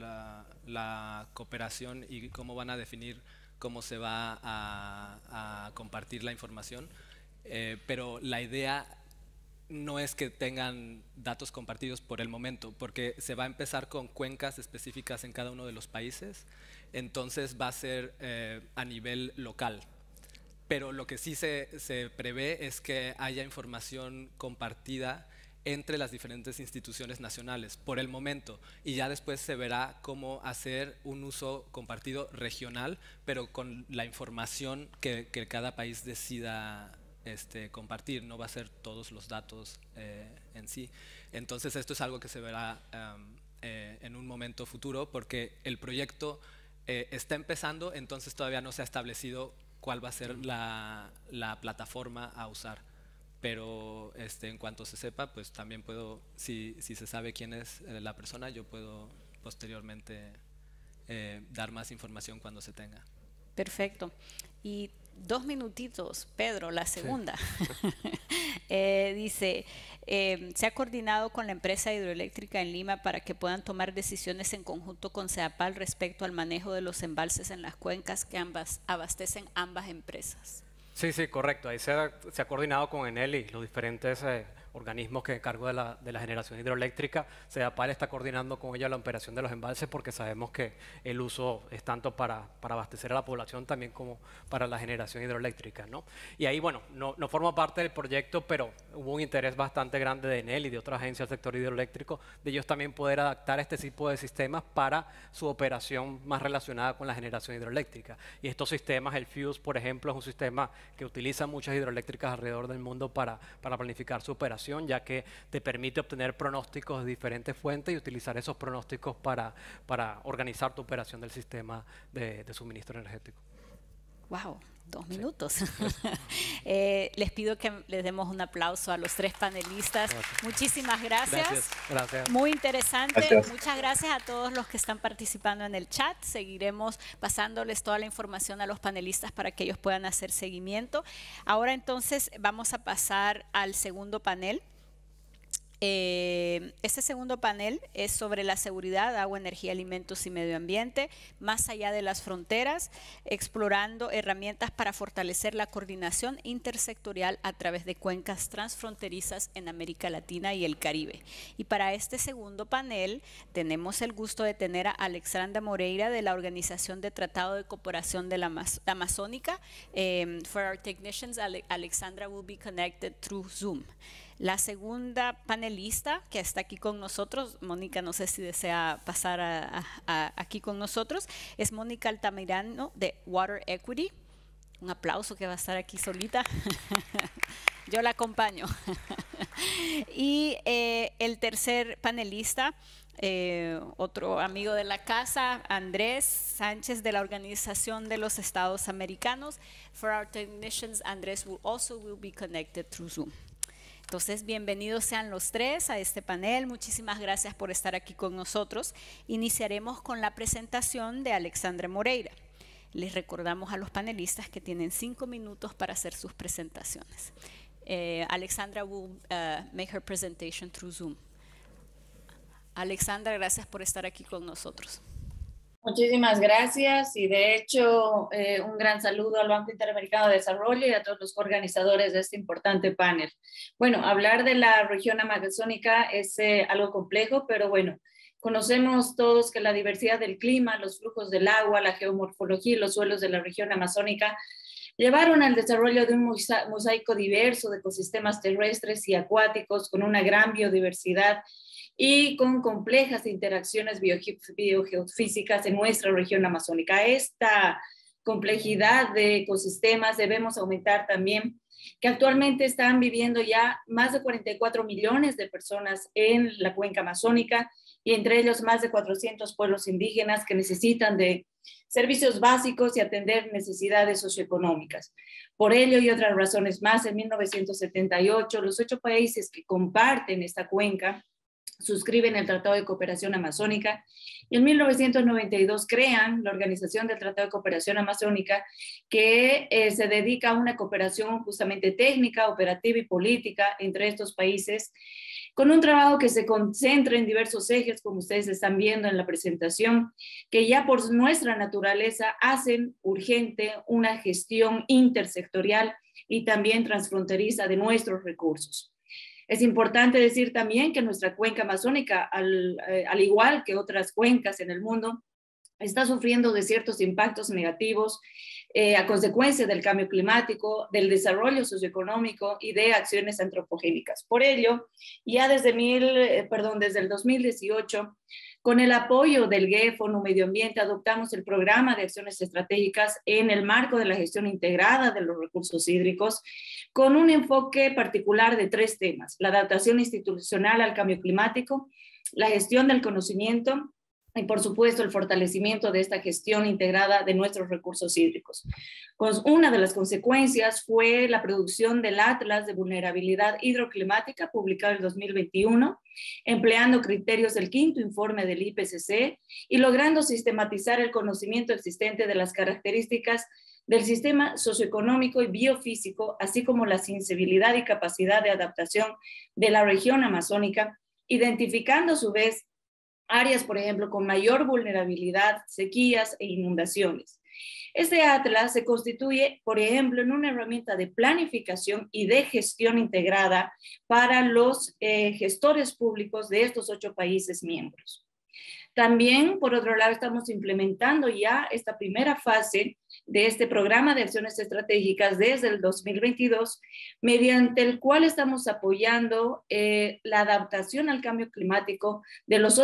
la cooperación y cómo van a definir cómo se va a compartir la información, pero la idea no es que tengan datos compartidos por el momento, porque se va a empezar con cuencas específicas en cada uno de los países, entonces va a ser a nivel local. Pero lo que sí se prevé es que haya información compartida entre las diferentes instituciones nacionales por el momento, y ya después se verá cómo hacer un uso compartido regional, pero con la información que cada país decida compartir, no va a ser todos los datos en sí. Entonces esto es algo que se verá en un momento futuro, porque el proyecto está empezando, entonces todavía no se ha establecido cuál va a ser la plataforma a usar. Pero en cuanto se sepa, pues también puedo, si se sabe quién es la persona, yo puedo posteriormente dar más información cuando se tenga. Perfecto. Y 2 minutitos, Pedro, la segunda. Sí. Dice, se ha coordinado con la empresa hidroeléctrica en Lima para que puedan tomar decisiones en conjunto con CEDAPAL respecto al manejo de los embalses en las cuencas que abastecen ambas empresas. Sí, sí, correcto. Ahí se ha coordinado con Enel y los diferentes organismos que encargo de la generación hidroeléctrica. CEDAPAL está coordinando con ella la operación de los embalses porque sabemos que el uso es tanto para abastecer a la población también como para la generación hidroeléctrica, ¿no? Y ahí, bueno, no forma parte del proyecto, pero hubo un interés bastante grande de Enel y de otras agencias del sector hidroeléctrico de ellos también poder adaptar este tipo de sistemas para su operación más relacionada con la generación hidroeléctrica. Y estos sistemas, el FUSE, por ejemplo, es un sistema que utiliza muchas hidroeléctricas alrededor del mundo para planificar su operación, ya que te permite obtener pronósticos de diferentes fuentes y utilizar esos pronósticos para organizar tu operación del sistema de suministro energético. Wow, 2 minutos. Sí. Les pido que les demos un aplauso a los 3 panelistas. Gracias. Muchísimas gracias. Gracias. Muy interesante. Gracias. Muchas gracias a todos los que están participando en el chat. Seguiremos pasándoles toda la información a los panelistas para que ellos puedan hacer seguimiento. Ahora entonces vamos a pasar al segundo panel. Este segundo panel es sobre la seguridad, agua, energía, alimentos y medio ambiente, más allá de las fronteras, explorando herramientas para fortalecer la coordinación intersectorial a través de cuencas transfronterizas en América Latina y el Caribe. Y para este segundo panel tenemos el gusto de tener a Alexandra Moreira de la Organización de Tratado de Cooperación de la Amazónica. For our technicians, Alexandra will be connected through Zoom. La segunda panelista que está aquí con nosotros, Mónica, no sé si desea pasar aquí con nosotros, es Mónica Altamirano de Water Equity. Un aplauso, que va a estar aquí solita. Yo la acompaño. Y el tercer panelista, otro amigo de la casa, Andrés Sánchez de la Organización de los Estados Americanos. For our technicians, Andrés will be connected through Zoom. Entonces, bienvenidos sean los 3 a este panel. Muchísimas gracias por estar aquí con nosotros. Iniciaremos con la presentación de Alexandra Moreira. Les recordamos a los panelistas que tienen 5 minutos para hacer sus presentaciones. Alexandra will make her presentation through Zoom. Alexandra, gracias por estar aquí con nosotros. Muchísimas gracias y de hecho un gran saludo al Banco Interamericano de Desarrollo y a todos los organizadores de este importante panel. Bueno, hablar de la región amazónica es algo complejo, pero bueno, conocemos todos que la diversidad del clima, los flujos del agua, la geomorfología y los suelos de la región amazónica llevaron al desarrollo de un mosaico diverso de ecosistemas terrestres y acuáticos con una gran biodiversidad y con complejas interacciones biogeofísicas en nuestra región amazónica. Esta complejidad de ecosistemas debemos aumentar también, que actualmente están viviendo ya más de 44 millones de personas en la cuenca amazónica y entre ellos más de 400 pueblos indígenas que necesitan de servicios básicos y atender necesidades socioeconómicas. Por ello y otras razones más, en 1978 los 8 países que comparten esta cuenca suscriben el Tratado de Cooperación Amazónica y en 1992 crean la Organización del Tratado de Cooperación Amazónica que se dedica a una cooperación justamente técnica, operativa y política entre estos países con un trabajo que se concentra en diversos ejes, como ustedes están viendo en la presentación, que ya por nuestra naturaleza hacen urgente una gestión intersectorial y también transfronteriza de nuestros recursos. Es importante decir también que nuestra cuenca amazónica, al igual que otras cuencas en el mundo, está sufriendo de ciertos impactos negativos a consecuencia del cambio climático, del desarrollo socioeconómico y de acciones antropogénicas. Por ello, ya desde el 2018, con el apoyo del GEF, ONU Medio Ambiente, adoptamos el programa de acciones estratégicas en el marco de la gestión integrada de los recursos hídricos, con un enfoque particular de 3 temas: la adaptación institucional al cambio climático, la gestión del conocimiento y, por supuesto, el fortalecimiento de esta gestión integrada de nuestros recursos hídricos. Una de las consecuencias fue la producción del Atlas de Vulnerabilidad Hidroclimática, publicado en 2021, empleando criterios del 5º informe del IPCC y logrando sistematizar el conocimiento existente de las características del sistema socioeconómico y biofísico, así como la sensibilidad y capacidad de adaptación de la región amazónica, identificando a su vez áreas, por ejemplo, con mayor vulnerabilidad, sequías e inundaciones. Este atlas se constituye, por ejemplo, en una herramienta de planificación y de gestión integrada para los gestores públicos de estos 8 países miembros. También, por otro lado, estamos implementando ya esta primera fase de este programa de acciones estratégicas desde el 2022, mediante el cual estamos apoyando la adaptación al cambio climático en los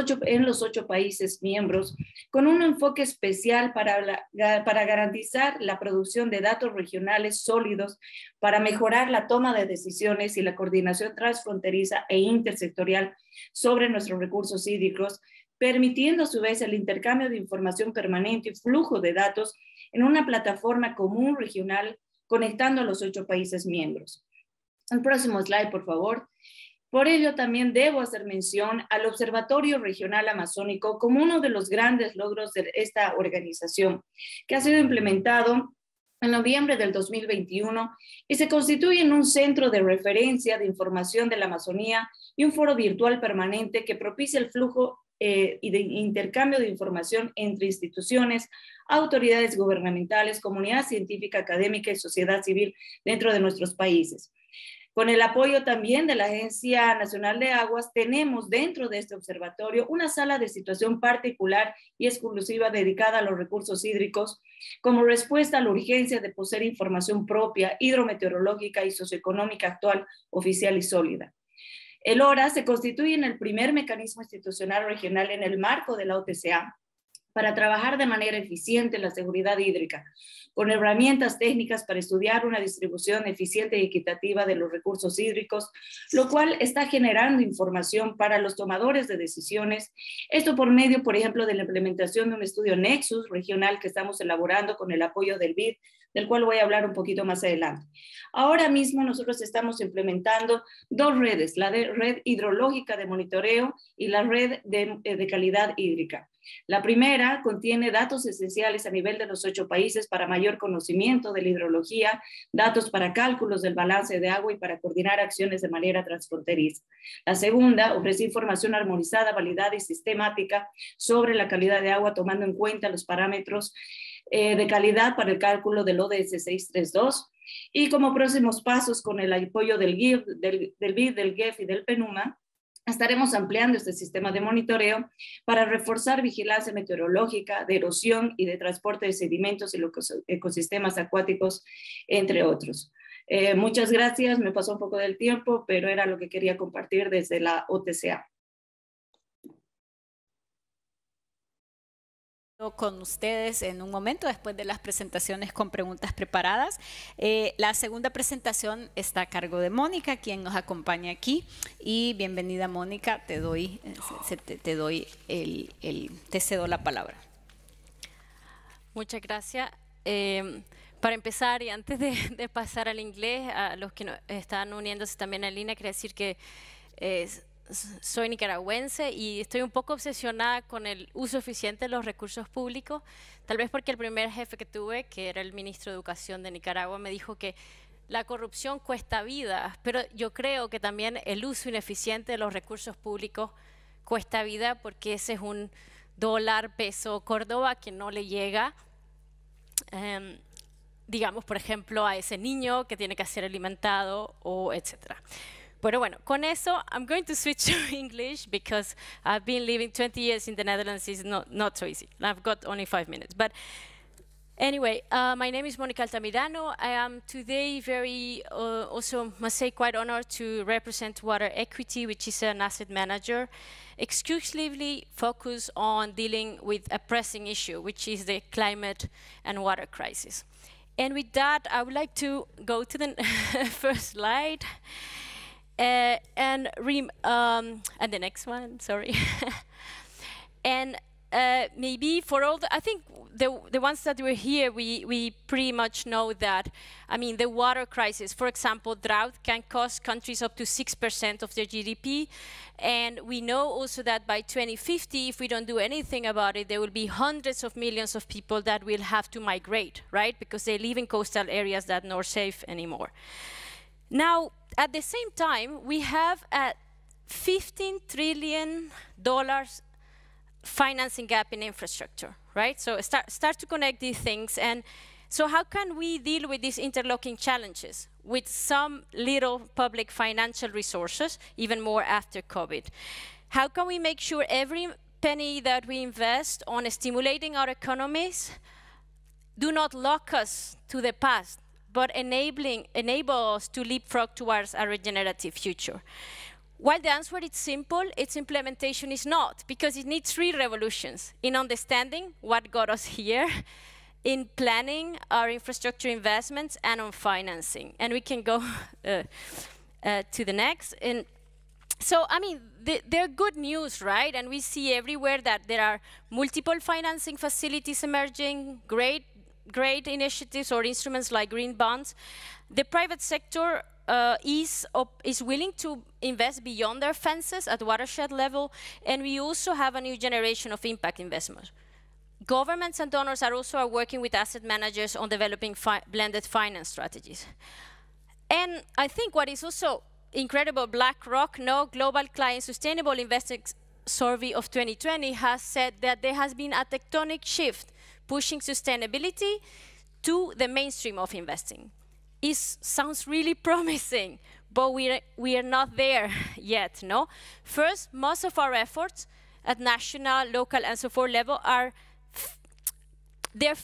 8 países miembros, con un enfoque especial para garantizar la producción de datos regionales sólidos, para mejorar la toma de decisiones y la coordinación transfronteriza e intersectorial sobre nuestros recursos hídricos, permitiendo a su vez el intercambio de información permanente y flujo de datos en una plataforma común regional conectando a los 8 países miembros. El próximo slide, por favor. Por ello, también debo hacer mención al Observatorio Regional Amazónico como uno de los grandes logros de esta organización, que ha sido implementado en noviembre del 2021 y se constituye en un centro de referencia de información de la Amazonía y un foro virtual permanente que propicia el flujo y de intercambio de información entre instituciones, autoridades gubernamentales, comunidad científica, académica y sociedad civil dentro de nuestros países. Con el apoyo también de la Agencia Nacional de Aguas, tenemos dentro de este observatorio una sala de situación particular y exclusiva dedicada a los recursos hídricos, como respuesta a la urgencia de poseer información propia, hidrometeorológica y socioeconómica actual, oficial y sólida. El ORA se constituye en el primer mecanismo institucional regional en el marco de la OTCA para trabajar de manera eficiente en la seguridad hídrica, con herramientas técnicas para estudiar una distribución eficiente y equitativa de los recursos hídricos, lo cual está generando información para los tomadores de decisiones. Esto por medio, por ejemplo, de la implementación de un estudio Nexus regional que estamos elaborando con el apoyo del BID, del cual voy a hablar un poquito más adelante. Ahora mismo nosotros estamos implementando 2 redes, la red hidrológica de monitoreo y la red de calidad hídrica. La primera contiene datos esenciales a nivel de los 8 países para mayor conocimiento de la hidrología, datos para cálculos del balance de agua y para coordinar acciones de manera transfronteriza. La segunda ofrece información armonizada, validada y sistemática sobre la calidad de agua, tomando en cuenta los parámetros de calidad para el cálculo del ODS 632. Y como próximos pasos, con el apoyo del BID, del GEF y del PENUMA, estaremos ampliando este sistema de monitoreo para reforzar vigilancia meteorológica, de erosión y de transporte de sedimentos y los ecosistemas acuáticos, entre otros. Muchas gracias, me pasó un poco del tiempo, pero era lo que quería compartir desde la OTCA. Con ustedes en un momento después de las presentaciones con preguntas preparadas. La segunda presentación está a cargo de Mónica, quien nos acompaña aquí. Y bienvenida, Mónica, te cedo la palabra. Muchas gracias. Para empezar, y antes de pasar al inglés, a los que están uniéndose también en línea, quería decir que soy nicaragüense y estoy un poco obsesionada con el uso eficiente de los recursos públicos, tal vez porque el primer jefe que tuve, que era el ministro de Educación de Nicaragua, me dijo que la corrupción cuesta vidas, pero yo creo que también el uso ineficiente de los recursos públicos cuesta vida, porque ese es un dólar, peso, Córdoba que no le llega, digamos, por ejemplo, a ese niño que tiene que ser alimentado, o etcétera. Pero bueno, con eso, I'm going to switch to English because I've been living 20 years in the Netherlands. It's not so easy. I've got only 5 minutes. But anyway, my name is Mónica Altamirano. I am today very, also must say, quite honored to represent Water Equity, which is an asset manager, exclusively focused on dealing with a pressing issue, which is the climate and water crisis. And with that, I would like to go to the first slide. And the next one, sorry. And maybe for all I think the ones that were here, we pretty much know that, I mean, the water crisis, for example, drought can cost countries up to 6% of their GDP. And we know also that by 2050, if we don't do anything about it, there will be hundreds of millions of people that will have to migrate, right? Because they live in coastal areas that are not safe anymore. Now, at the same time, we have a $15 trillion financing gap in infrastructure, right? So start to connect these things. And so how can we deal with these interlocking challenges with some little public financial resources, even more after COVID? How can we make sure every penny that we invest on stimulating our economies do not lock us to the past, but enable us to leapfrog towards a regenerative future? While the answer is simple, its implementation is not, because it needs 3 revolutions: in understanding what got us here, in planning our infrastructure investments, and on financing. And we can go to the next. And so, I mean, they're good news, right? And we see everywhere that there are multiple financing facilities emerging, great initiatives or instruments like green bonds. The private sector is willing to invest beyond their fences at watershed level, and we also have a new generation of impact investment. Governments and donors are also working with asset managers on developing blended finance strategies. And I think what is also incredible, BlackRock, Global Client Sustainable Investing Survey of 2020 has said that there has been a tectonic shift pushing sustainability to the mainstream of investing. It sounds really promising, but we are not there yet, no? First, most of our efforts at national, local, and so forth level they're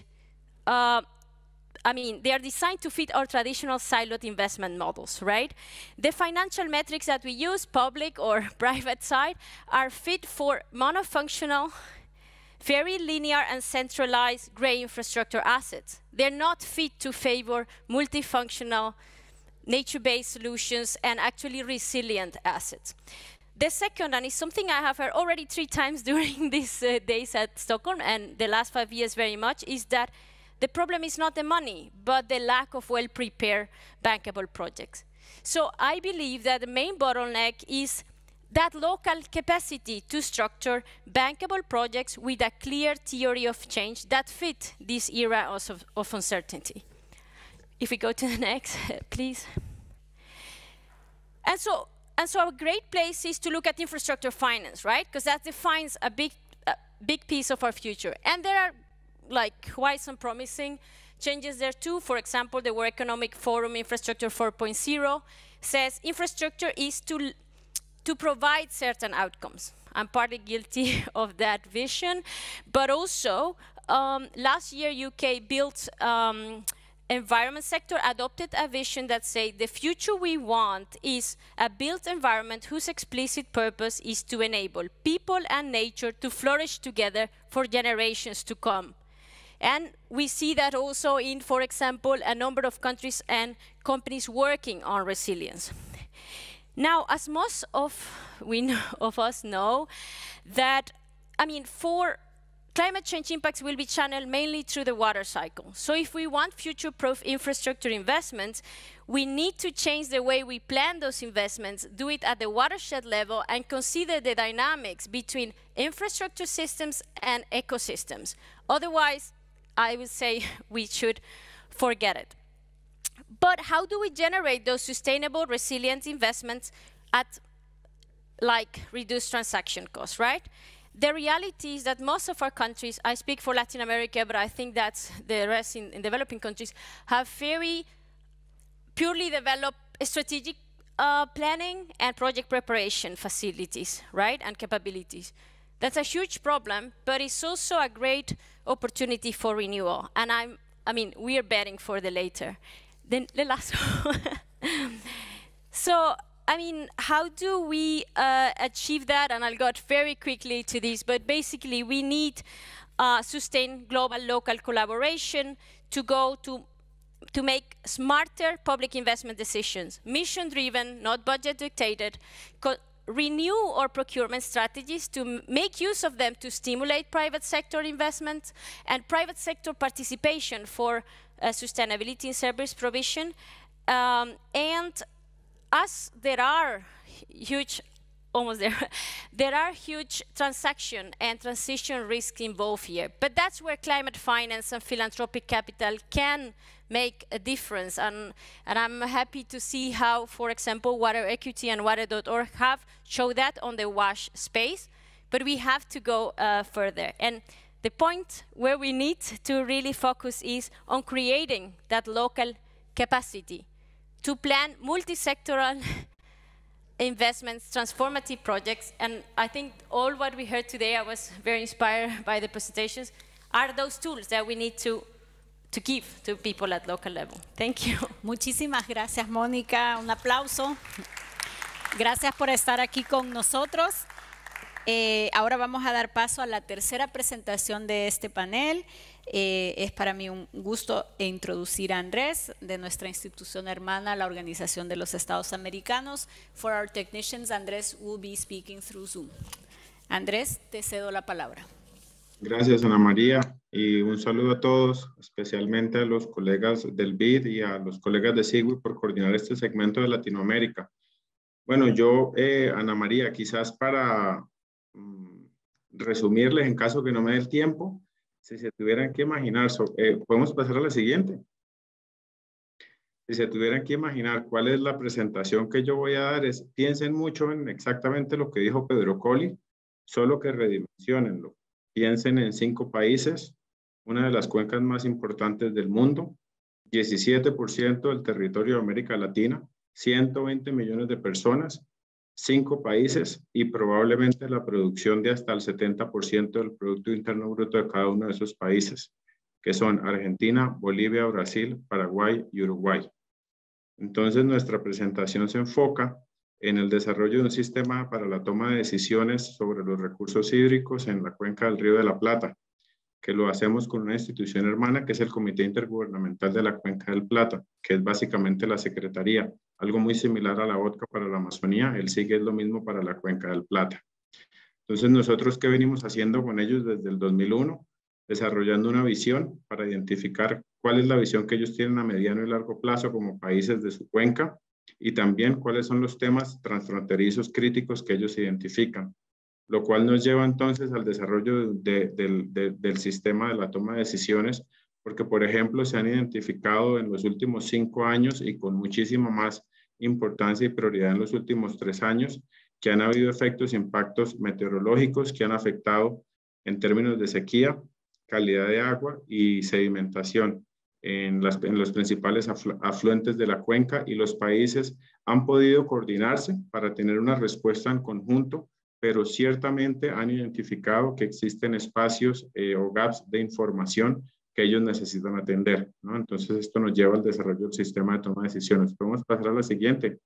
designed to fit our traditional siloed investment models, right? The financial metrics that we use, public or private side, are fit for monofunctional, very linear and centralized gray infrastructure assets. They're not fit to favor multifunctional, nature-based solutions and actually resilient assets. The second, and it's something I have heard already 3 times during these days at Stockholm and the last 5 years very much, is that the problem is not the money, but the lack of well-prepared bankable projects. So I believe that the main bottleneck is that local capacity to structure bankable projects with a clear theory of change that fit this era of uncertainty. If we go to the next, please. And so a great place is to look at infrastructure finance, right? Because that defines a big piece of our future. And there are like quite some promising changes there too. For example, the World Economic Forum Infrastructure 4.0 says infrastructure is to provide certain outcomes. I'm partly guilty of that vision, but also last year UK built environment sector adopted a vision that say the future we want is a built environment whose explicit purpose is to enable people and nature to flourish together for generations to come. And we see that also in, for example, a number of countries and companies working on resilience. Now, as most of us know, that, I mean, for climate change impacts will be channeled mainly through the water cycle. So if we want future-proof infrastructure investments, we need to change the way we plan those investments, do it at the watershed level, and consider the dynamics between infrastructure systems and ecosystems. Otherwise, I would say we should forget it. But how do we generate those sustainable, resilient investments at like reduced transaction costs, right? The reality is that most of our countries, I speak for Latin America, but I think that's the rest in developing countries, have very purely developed strategic planning and project preparation facilities, right, and capabilities. That's a huge problem, but it's also a great opportunity for renewal. And I mean, we are betting for the later. Then the last one. So, I mean, how do we achieve that? And I'll go very quickly to this, but basically we need sustained global local collaboration to go to make smarter public investment decisions, mission-driven, not budget-dictated, renew our procurement strategies to make use of them to stimulate private sector investment and private sector participation for sustainability in service provision. And as there are huge, there are huge transaction and transition risks involved here. But that's where climate finance and philanthropic capital can make a difference. And I'm happy to see how, for example, Water Equity and Water.org have shown that on the WASH space. But we have to go further. And the point where we need to really focus is on creating that local capacity to plan multi-sectoral investments, transformative projects, and I think all what we heard today, I was very inspired by the presentations, are those tools that we need to give to people at local level. Thank you. Muchísimas gracias, Mónica. Un aplauso. Gracias por estar aquí con nosotros. Ahora vamos a dar paso a la tercera presentación de este panel. Es para mí un gusto introducir a Andrés de nuestra institución hermana, la Organización de los Estados Americanos. For our technicians, Andrés will be speaking through Zoom. Andrés, te cedo la palabra. Gracias, Ana María, y un saludo a todos, especialmente a los colegas del BID y a los colegas de SIGWI por coordinar este segmento de Latinoamérica. Bueno, yo, Ana María, quizás para resumirles, en caso que no me dé el tiempo, si se tuvieran que imaginar, podemos pasar a la siguiente. Si se tuvieran que imaginar cuál es la presentación que yo voy a dar, piensen mucho en exactamente lo que dijo Pedro Colli, solo que redimensionenlo. Piensen en 5 países, una de las cuencas más importantes del mundo, 17% del territorio de América Latina, 120 millones de personas, 5 países y probablemente la producción de hasta el 70% del Producto Interno Bruto de cada uno de esos países, que son Argentina, Bolivia, Brasil, Paraguay y Uruguay. Entonces, nuestra presentación se enfoca en el desarrollo de un sistema para la toma de decisiones sobre los recursos hídricos en la cuenca del Río de la Plata, que lo hacemos con una institución hermana que es el Comité Intergubernamental de la Cuenca del Plata, que es básicamente la Secretaría, algo muy similar a la ODCA para la Amazonía, el SIG es lo mismo para la Cuenca del Plata. Entonces, nosotros, ¿qué venimos haciendo con ellos desde el 2001? Desarrollando una visión para identificar cuál es la visión que ellos tienen a mediano y largo plazo como países de su cuenca y también cuáles son los temas transfronterizos críticos que ellos identifican, lo cual nos lleva entonces al desarrollo del sistema de la toma de decisiones, porque, por ejemplo, se han identificado en los últimos 5 años y con muchísima más importancia y prioridad en los últimos 3 años, que han habido efectos, impactos meteorológicos que han afectado en términos de sequía, calidad de agua y sedimentación en los principales afluentes de la cuenca, y los países han podido coordinarse para tener una respuesta en conjunto, pero ciertamente han identificado que existen espacios o gaps de información que ellos necesitan atender, ¿no? Entonces esto nos lleva al desarrollo del sistema de toma de decisiones. Podemos pasar a la siguiente.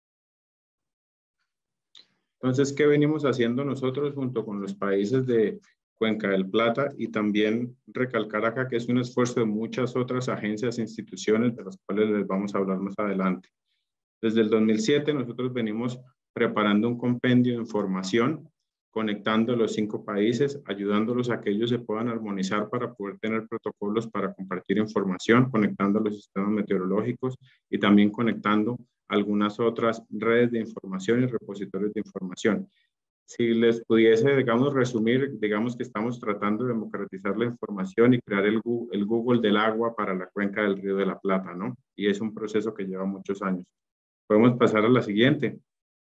Entonces, ¿qué venimos haciendo nosotros junto con los países de Cuenca del Plata? Y también recalcar acá que es un esfuerzo de muchas otras agencias e instituciones de las cuales les vamos a hablar más adelante. Desde el 2007 nosotros venimos preparando un compendio de información, conectando a los 5 países, ayudándolos a que ellos se puedan armonizar para poder tener protocolos para compartir información, conectando a los sistemas meteorológicos y también conectando algunas otras redes de información y repositorios de información. Si les pudiese, digamos, resumir, digamos que estamos tratando de democratizar la información y crear el Google del agua para la cuenca del Río de la Plata, ¿no? Y es un proceso que lleva muchos años. Podemos pasar a la siguiente.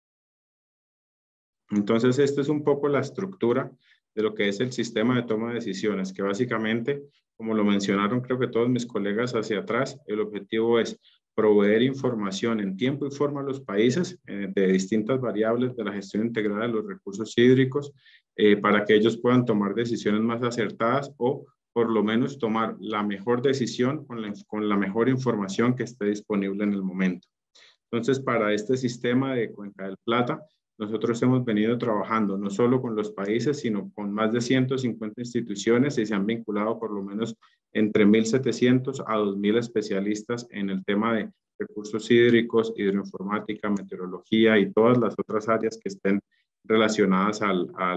Entonces, esta es un poco la estructura de lo que es el sistema de toma de decisiones, que básicamente, como lo mencionaron creo que todos mis colegas hacia atrás, el objetivo es proveer información en tiempo y forma a los países de distintas variables de la gestión integrada de los recursos hídricos para que ellos puedan tomar decisiones más acertadas o por lo menos tomar la mejor decisión con la mejor información que esté disponible en el momento. Entonces, para este sistema de Cuenca del Plata, nosotros hemos venido trabajando no solo con los países, sino con más de 150 instituciones y se han vinculado por lo menos entre 1.700 a 2.000 especialistas en el tema de recursos hídricos, hidroinformática, meteorología y todas las otras áreas que estén relacionadas a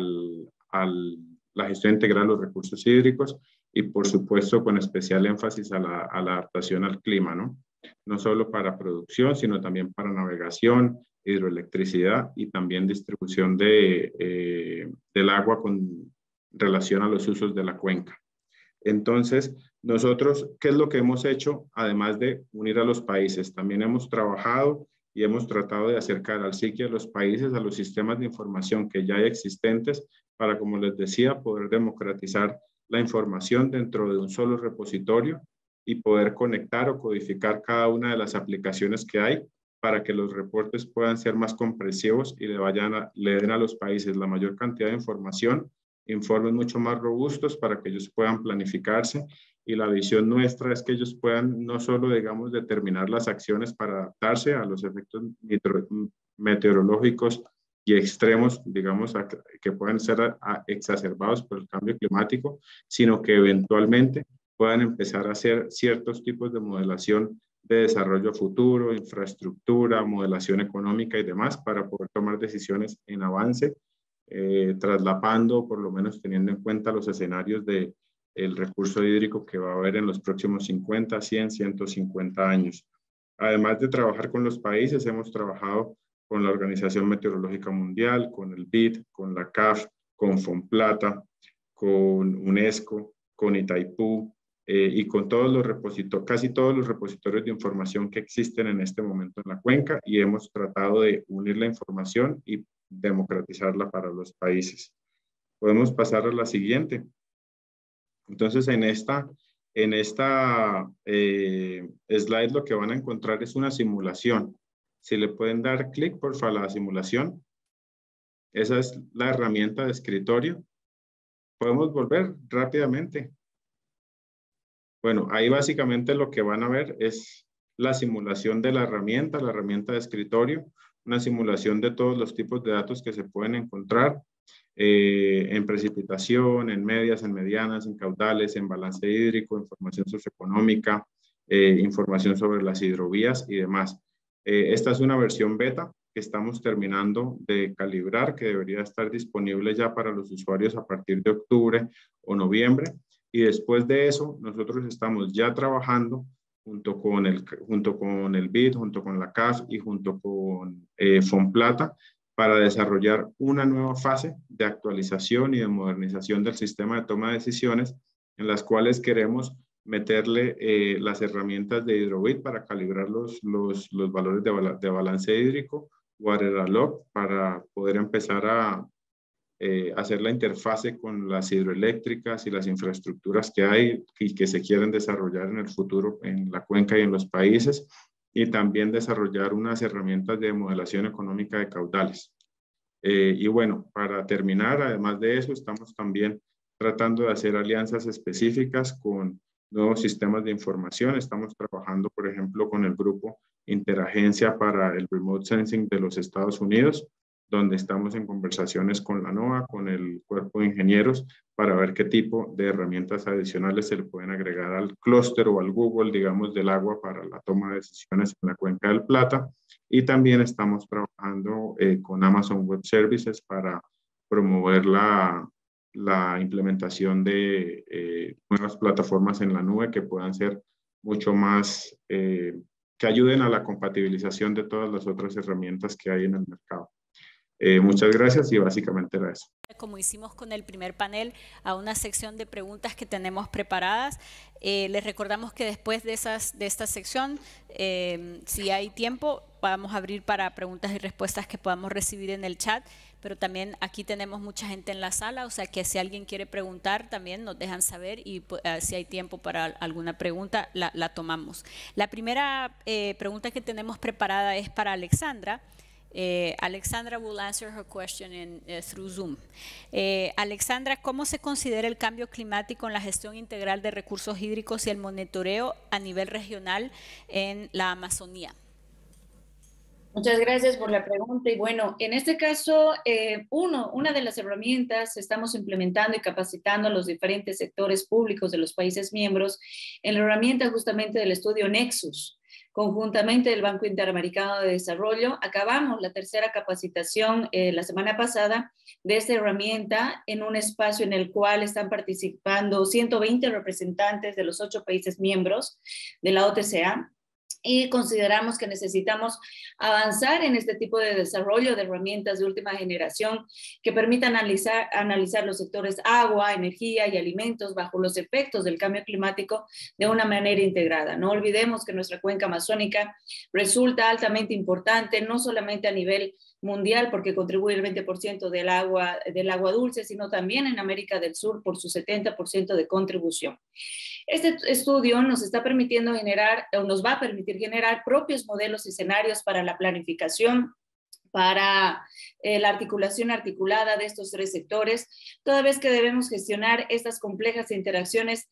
la gestión integral de los recursos hídricos y por supuesto con especial énfasis a la adaptación al clima, ¿no? No solo para producción, sino también para navegación, hidroelectricidad y también distribución del agua con relación a los usos de la cuenca. Entonces, nosotros, ¿qué es lo que hemos hecho? Además de unir a los países, también hemos trabajado y hemos tratado de acercar al SIC y a los países a los sistemas de información que ya hay existentes para, como les decía, poder democratizar la información dentro de un solo repositorio y poder conectar o codificar cada una de las aplicaciones que hay para que los reportes puedan ser más comprensivos y le den a los países la mayor cantidad de información, informes mucho más robustos para que ellos puedan planificarse. Y la visión nuestra es que ellos puedan no solo, digamos, determinar las acciones para adaptarse a los efectos meteorológicos y extremos, digamos, que pueden ser exacerbados por el cambio climático, sino que eventualmente puedan empezar a hacer ciertos tipos de modelación de desarrollo futuro, infraestructura, modelación económica y demás para poder tomar decisiones en avance, traslapando, por lo menos teniendo en cuenta los escenarios del recurso hídrico que va a haber en los próximos 50, 100, 150 años. Además de trabajar con los países, hemos trabajado con la Organización Meteorológica Mundial, con el BID, con la CAF, con FONPLATA, con UNESCO, con Itaipú, y con todos los repositorios, casi todos los repositorios de información que existen en este momento en la cuenca, y hemos tratado de unir la información y democratizarla para los países. Podemos pasar a la siguiente. Entonces, en esta slide lo que van a encontrar es una simulación. Si le pueden dar clic, por favor, a la simulación. Esa es la herramienta de escritorio. Podemos volver rápidamente. Bueno, ahí básicamente lo que van a ver es la simulación de la herramienta de escritorio, una simulación de todos los tipos de datos que se pueden encontrar en precipitación, en medias, en medianas, en caudales, en balance hídrico, información socioeconómica, información sobre las hidrovías y demás. Esta es una versión beta que estamos terminando de calibrar, que debería estar disponible ya para los usuarios a partir de octubre o noviembre. Y después de eso, nosotros estamos ya trabajando junto con el BID, junto con la CAF y junto con Fonplata, para desarrollar una nueva fase de actualización y de modernización del sistema de toma de decisiones, en las cuales queremos meterle las herramientas de Hydrobit para calibrar los valores de balance hídrico, WaterAlog, para poder empezar a hacer la interfase con las hidroeléctricas y las infraestructuras que hay y que se quieren desarrollar en el futuro en la cuenca y en los países, y también desarrollar unas herramientas de modelación económica de caudales. Y bueno, para terminar, además de eso, estamos también tratando de hacer alianzas específicas con nuevos sistemas de información. Estamos trabajando, por ejemplo, con el grupo Interagencia para el Remote Sensing de los Estados Unidos, donde estamos en conversaciones con la NOAA, con el cuerpo de ingenieros, para ver qué tipo de herramientas adicionales se le pueden agregar al clúster o al Google, digamos, del agua para la toma de decisiones en la Cuenca del Plata. Y también estamos trabajando con Amazon Web Services para promover la implementación de nuevas plataformas en la nube que puedan ser mucho más, que ayuden a la compatibilización de todas las otras herramientas que hay en el mercado. Muchas gracias y básicamente era eso. Como hicimos con el primer panel, a una sección de preguntas que tenemos preparadas. Les recordamos que después de esta sección, si hay tiempo, vamos a abrir para preguntas y respuestas que podamos recibir en el chat, pero también aquí tenemos mucha gente en la sala, o sea que si alguien quiere preguntar también nos dejan saber, y si hay tiempo para alguna pregunta la tomamos. La primera pregunta que tenemos preparada es para Alexandra. Alexandra will answer her question through Zoom. Alexandra, ¿cómo se considera el cambio climático en la gestión integral de recursos hídricos y el monitoreo a nivel regional en la Amazonía? Muchas gracias por la pregunta. Y bueno, en este caso, una de las herramientas estamos implementando y capacitando a los diferentes sectores públicos de los países miembros en la herramienta justamente del estudio Nexus. Conjuntamente del Banco Interamericano de Desarrollo, acabamos la tercera capacitación la semana pasada de esta herramienta en un espacio en el cual están participando 120 representantes de los 8 países miembros de la OTCA. Y consideramos que necesitamos avanzar en este tipo de desarrollo de herramientas de última generación que permitan analizar los sectores agua, energía y alimentos bajo los efectos del cambio climático de una manera integrada. No olvidemos que nuestra cuenca amazónica resulta altamente importante, no solamente a nivel mundial porque contribuye el 20% del agua dulce, sino también en América del Sur por su 70% de contribución. Este estudio nos está permitiendo generar, o nos va a permitir generar propios modelos y escenarios para la planificación, para la articulación articulada de estos 3 sectores, toda vez que debemos gestionar estas complejas interacciones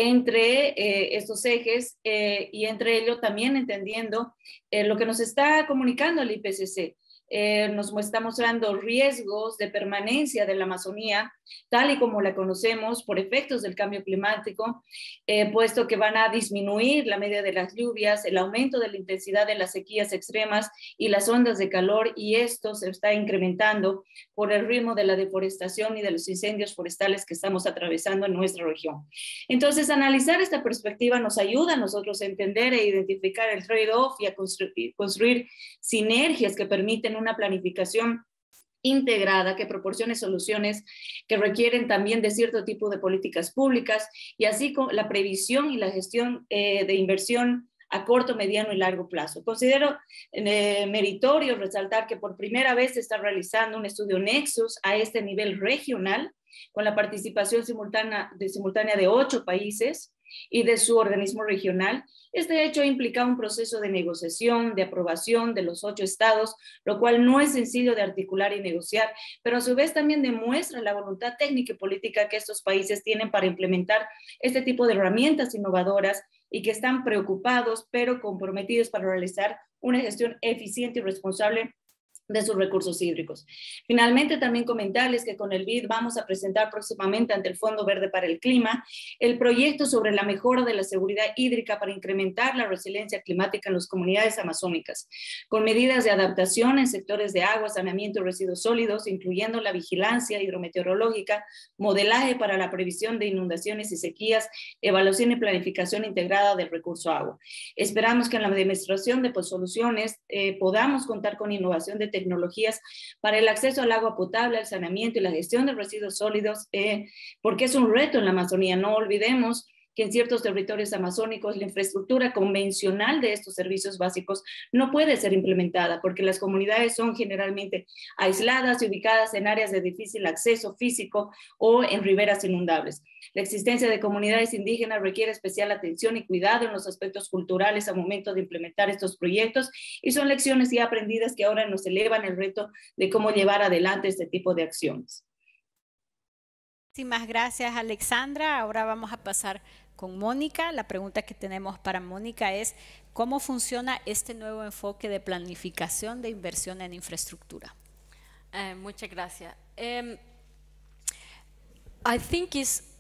entre estos ejes y entre ello también entendiendo lo que nos está comunicando el IPCC. Nos está mostrando riesgos de permanencia de la Amazonía, tal y como la conocemos por efectos del cambio climático, puesto que van a disminuir la media de las lluvias, el aumento de la intensidad de las sequías extremas y las ondas de calor, y esto se está incrementando por el ritmo de la deforestación y de los incendios forestales que estamos atravesando en nuestra región. Entonces, analizar esta perspectiva nos ayuda a nosotros a entender e identificar el trade-off y a construir sinergias que permiten una planificación integrada que proporcione soluciones que requieren también de cierto tipo de políticas públicas, y así con la previsión y la gestión de inversión a corto, mediano y largo plazo. Considero meritorio resaltar que por primera vez se está realizando un estudio Nexus a este nivel regional, con la participación simultánea de 8 países y de su organismo regional. Este hecho implica un proceso de negociación, de aprobación de los 8 estados, lo cual no es sencillo de articular y negociar, pero a su vez también demuestra la voluntad técnica y política que estos países tienen para implementar este tipo de herramientas innovadoras y que están preocupados pero comprometidos para realizar una gestión eficiente y responsable de sus recursos hídricos. Finalmente, también comentarles que con el BID vamos a presentar próximamente ante el Fondo Verde para el Clima el proyecto sobre la mejora de la seguridad hídrica para incrementar la resiliencia climática en las comunidades amazónicas, con medidas de adaptación en sectores de agua, saneamiento y residuos sólidos, incluyendo la vigilancia hidrometeorológica, modelaje para la previsión de inundaciones y sequías, evaluación y planificación integrada del recurso agua. Esperamos que en la demostración de soluciones podamos contar con innovación de tecnologías para el acceso al agua potable, al saneamiento y la gestión de residuos sólidos, porque es un reto en la Amazonía. No olvidemos que en ciertos territorios amazónicos la infraestructura convencional de estos servicios básicos no puede ser implementada porque las comunidades son generalmente aisladas y ubicadas en áreas de difícil acceso físico o en riberas inundables. La existencia de comunidades indígenas requiere especial atención y cuidado en los aspectos culturales al momento de implementar estos proyectos y son lecciones ya aprendidas que ahora nos elevan el reto de cómo llevar adelante este tipo de acciones. Muchísimas gracias, Alexandra. Ahora vamos a pasar con Mónica. La pregunta que tenemos para Mónica es, ¿cómo funciona este nuevo enfoque de planificación de inversión en infraestructura? Muchas gracias. I think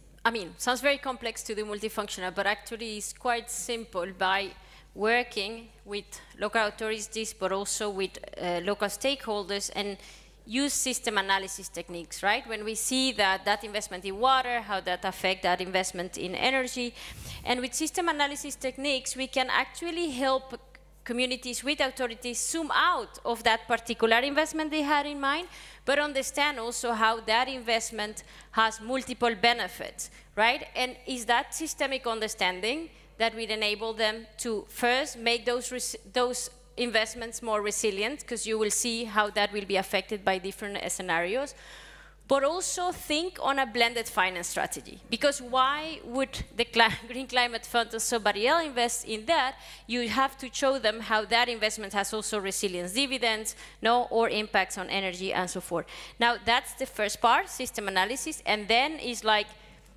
sounds very complex to do multifunctional, but actually it's quite simple by working with local authorities, but also with local stakeholders and use system analysis techniques, right? When we see that investment in water, how that affects that investment in energy. And with system analysis techniques, we can actually help communities with authorities zoom out of that particular investment they had in mind, but understand also how that investment has multiple benefits, right? And is that systemic understanding that will enable them to first make those investments more resilient, because you will see how that will be affected by different scenarios, but also think on a blended finance strategy. Because why would the Green Climate Fund or somebody else invest in that? You have to show them how that investment has also resilience dividends, or impacts on energy and so forth. Now that's the first part, system analysis, and then is like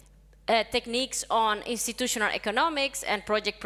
techniques on institutional economics and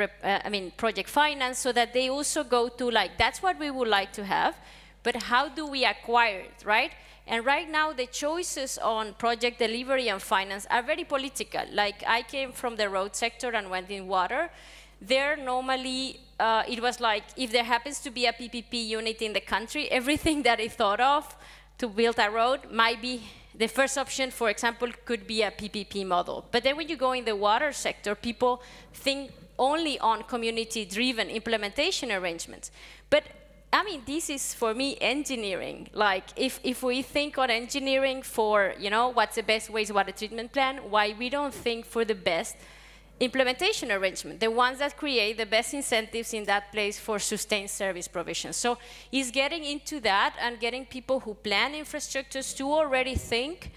project finance, so that they also go to that's what we would like to have, but how do we acquire it, right? And right now the choices on project delivery and finance are very political. Like I came from the road sector and went in water. There normally it was like if there happens to be a PPP unit in the country, everything that I thought of to build a road might be the first option, for example, could be a PPP model. But then when you go in the water sector, people think only on community-driven implementation arrangements. But this is, for me, engineering. Like, if we think on engineering for, what's the best wastewater treatment plan, why we don't think for the best implementation arrangement, the ones that create the best incentives in that place for sustained service provision. So it's getting into that and getting people who plan infrastructures to already think,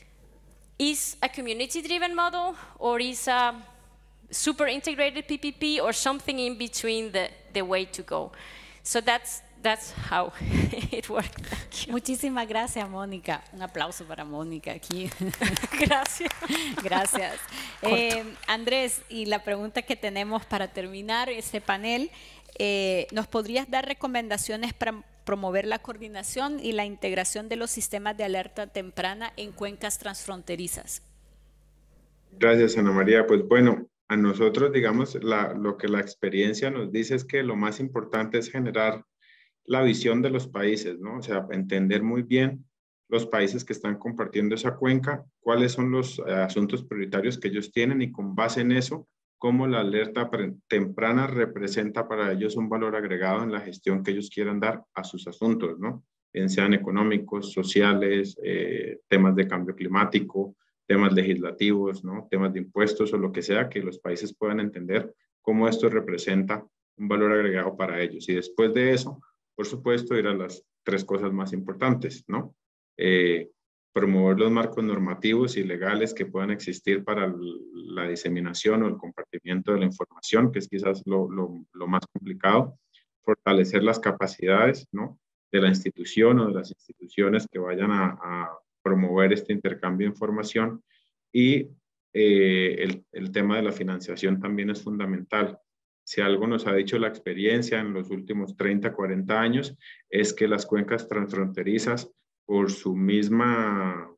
is a community-driven model, or is a super integrated PPP, or something in between the way to go. So that's how it works. Muchísimas gracias, Mónica. Un aplauso para Mónica aquí. Gracias. Gracias. Andrés, y la pregunta que tenemos para terminar este panel, ¿nos podrías dar recomendaciones para promover la coordinación y la integración de los sistemas de alerta temprana en cuencas transfronterizas? Gracias, Ana María. Pues bueno, a nosotros, digamos, lo que la experiencia nos dice es que lo más importante es generar la visión de los países, ¿no? O sea, entender muy bien los países que están compartiendo esa cuenca, cuáles son los asuntos prioritarios que ellos tienen, y con base en eso, cómo la alerta temprana representa para ellos un valor agregado en la gestión que ellos quieran dar a sus asuntos, ¿no? Bien sean económicos, sociales, temas de cambio climático, temas legislativos, ¿no? Temas de impuestos o lo que sea, que los países puedan entender cómo esto representa un valor agregado para ellos. Y después de eso, por supuesto, eran las tres cosas más importantes, ¿no? Promover los marcos normativos y legales que puedan existir para la diseminación o el compartimiento de la información, que es quizás lo más complicado. Fortalecer las capacidades, ¿no? De la institución o de las instituciones que vayan a promover este intercambio de información. Y el tema de la financiación también es fundamental. Si algo nos ha dicho la experiencia en los últimos 30, 40 años, es que las cuencas transfronterizas, por su mismo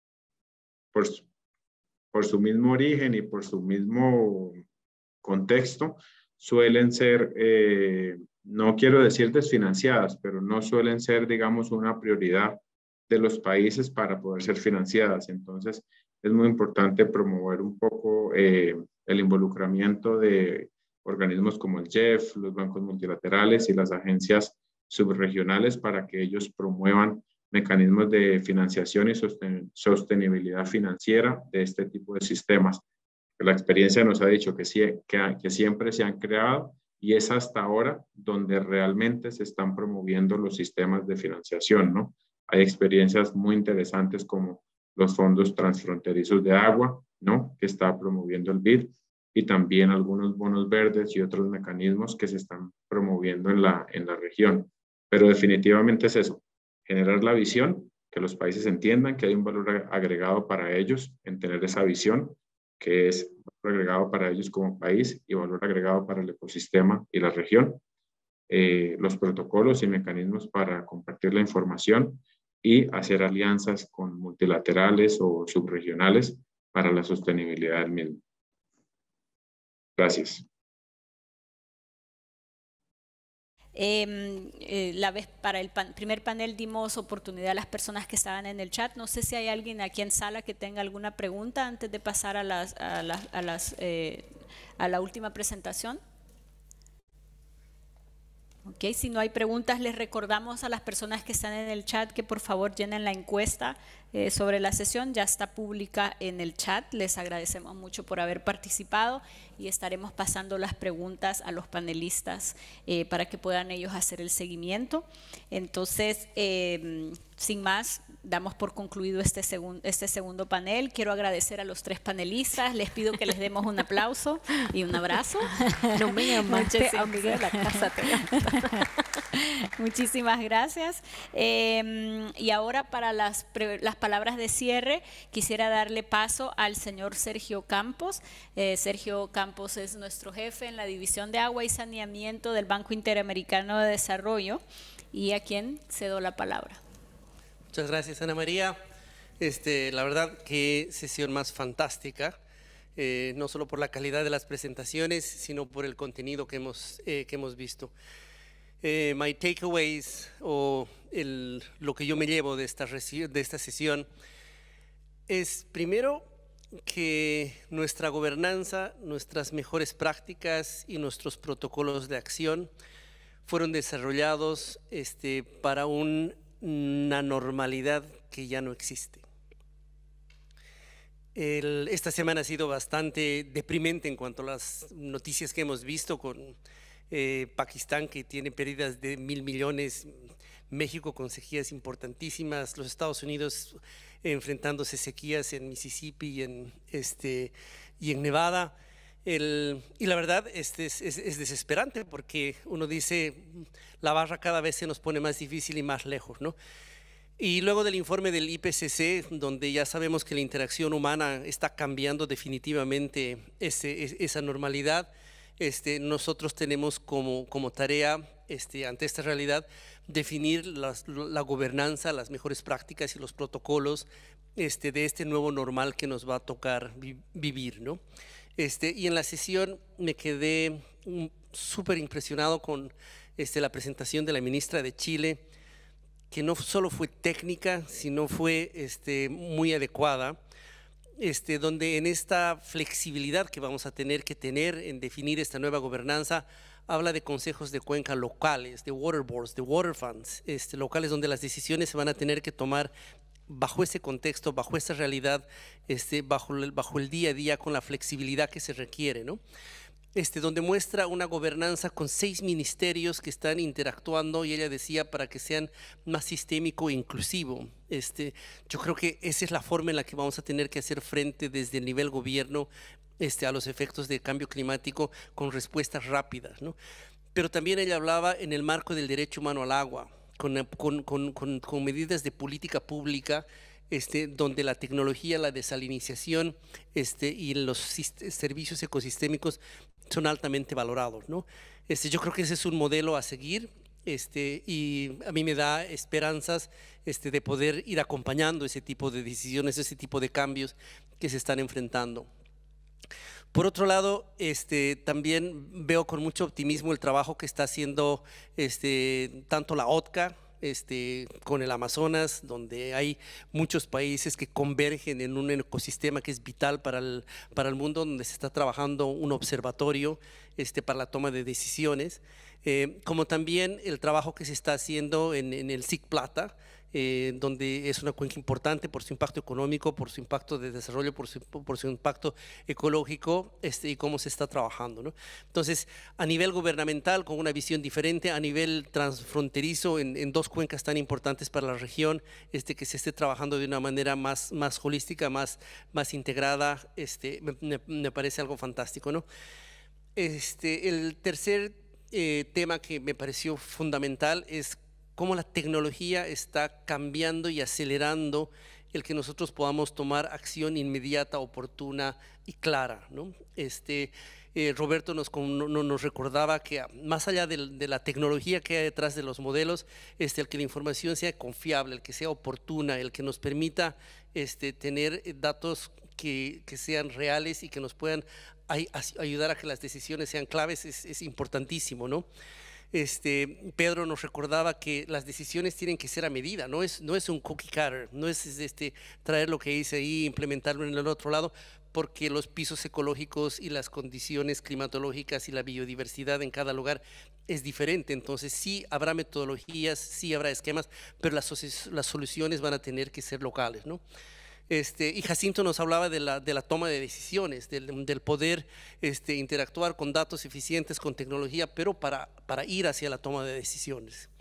origen y por su mismo contexto, suelen ser, no quiero decir desfinanciadas, pero no suelen ser, digamos, una prioridad de los países para poder ser financiadas. Entonces, es muy importante promover un poco el involucramiento de organismos como el JEF, los bancos multilaterales y las agencias subregionales para que ellos promuevan mecanismos de financiación y sostenibilidad financiera de este tipo de sistemas. La experiencia nos ha dicho que siempre se han creado y es hasta ahora donde realmente se están promoviendo los sistemas de financiación, ¿no? Hay experiencias muy interesantes como los fondos transfronterizos de agua, ¿no? Que está promoviendo el BID, y también algunos bonos verdes y otros mecanismos que se están promoviendo en la región. Pero definitivamente es eso, generar la visión, que los países entiendan que hay un valor agregado para ellos en tener esa visión, que es valor agregado para ellos como país y valor agregado para el ecosistema y la región. Los protocolos y mecanismos para compartir la información y hacer alianzas con multilaterales o subregionales para la sostenibilidad del mismo. Gracias. Para el primer panel dimos oportunidad a las personas que estaban en el chat. No sé si hay alguien aquí en sala que tenga alguna pregunta antes de pasar a la última presentación. Okay, si no hay preguntas, les recordamos a las personas que están en el chat que por favor llenen la encuesta sobre la sesión. Ya está pública en el chat. Les agradecemos mucho por haber participado y estaremos pasando las preguntas a los panelistas para que puedan ellos hacer el seguimiento. Entonces, sin más, damos por concluido este segundo panel. Quiero agradecer a los 3 panelistas. Les pido que les demos un aplauso y un abrazo. No me llamaste a Miguel de la casa. Muchísimas gracias. Y ahora para las palabras de cierre, quisiera darle paso al señor Sergio Campos. Sergio Campos es nuestro jefe en la División de Agua y Saneamiento del Banco Interamericano de Desarrollo, y a quien cedo la palabra. Muchas gracias, Ana María. La verdad, qué sesión más fantástica, no solo por la calidad de las presentaciones, sino por el contenido que hemos visto. My takeaways, o lo que yo me llevo de esta sesión, es primero que nuestra gobernanza, nuestras mejores prácticas y nuestros protocolos de acción fueron desarrollados para una normalidad que ya no existe. Esta semana ha sido bastante deprimente en cuanto a las noticias que hemos visto con Pakistán, que tiene pérdidas de 1.000 millones, México con sequías importantísimas, los Estados Unidos enfrentándose sequías en Mississippi y en Nevada. Y la verdad es desesperante, porque uno dice, la barra cada vez se nos pone más difícil y más lejos, ¿no? Y luego del informe del IPCC, donde ya sabemos que la interacción humana está cambiando definitivamente esa normalidad, nosotros tenemos como tarea, ante esta realidad, definir la gobernanza, las mejores prácticas y los protocolos de este nuevo normal que nos va a tocar vivir, ¿no? Y en la sesión me quedé súper impresionado con la presentación de la ministra de Chile, que no solo fue técnica, sino fue muy adecuada, donde en esta flexibilidad que vamos a tener que tener en definir esta nueva gobernanza, habla de consejos de cuenca locales, de water boards, de water funds, locales, donde las decisiones se van a tener que tomar bajo ese contexto, bajo esa realidad, bajo el día a día, con la flexibilidad que se requiere, ¿no? Donde muestra una gobernanza con 6 ministerios que están interactuando, y ella decía, para que sean más sistémico e inclusivo. Yo creo que esa es la forma en la que vamos a tener que hacer frente desde el nivel gobierno a los efectos de cambio climático, con respuestas rápidas, ¿no? Pero también ella hablaba en el marco del derecho humano al agua, con medidas de política pública donde la tecnología, la desalinización y los servicios ecosistémicos son altamente valorados, ¿no? Yo creo que ese es un modelo a seguir. Y a mí me da esperanzas de poder ir acompañando ese tipo de decisiones, ese tipo de cambios que se están enfrentando. Por otro lado, también veo con mucho optimismo el trabajo que está haciendo tanto la OTCA, con el Amazonas, donde hay muchos países que convergen en un ecosistema que es vital para el mundo, donde se está trabajando un observatorio para la toma de decisiones, como también el trabajo que se está haciendo en el SIC Plata, donde es una cuenca importante por su impacto económico, por su impacto de desarrollo, por su impacto ecológico, y cómo se está trabajando, ¿no? Entonces, a nivel gubernamental, con una visión diferente, a nivel transfronterizo, en dos cuencas tan importantes para la región, que se esté trabajando de una manera más holística, más integrada, me parece algo fantástico, ¿no? El tercer tema que me pareció fundamental es cómo la tecnología está cambiando y acelerando el que nosotros podamos tomar acción inmediata, oportuna y clara, ¿no? Roberto nos recordaba que más allá de la tecnología que hay detrás de los modelos, el que la información sea confiable, el que sea oportuna, el que nos permita tener datos que sean reales y que nos puedan ayudar a que las decisiones sean claves es importantísimo, ¿no? Pedro nos recordaba que las decisiones tienen que ser a medida, no es un cookie cutter, no es traer lo que hice ahí, implementarlo en el otro lado, porque los pisos ecológicos y las condiciones climatológicas y la biodiversidad en cada lugar es diferente. Entonces sí habrá metodologías, sí habrá esquemas, pero las soluciones van a tener que ser locales, ¿no? Y Jacinto nos hablaba de la toma de decisiones, del poder interactuar con datos eficientes, con tecnología, pero para ir hacia la toma de decisiones.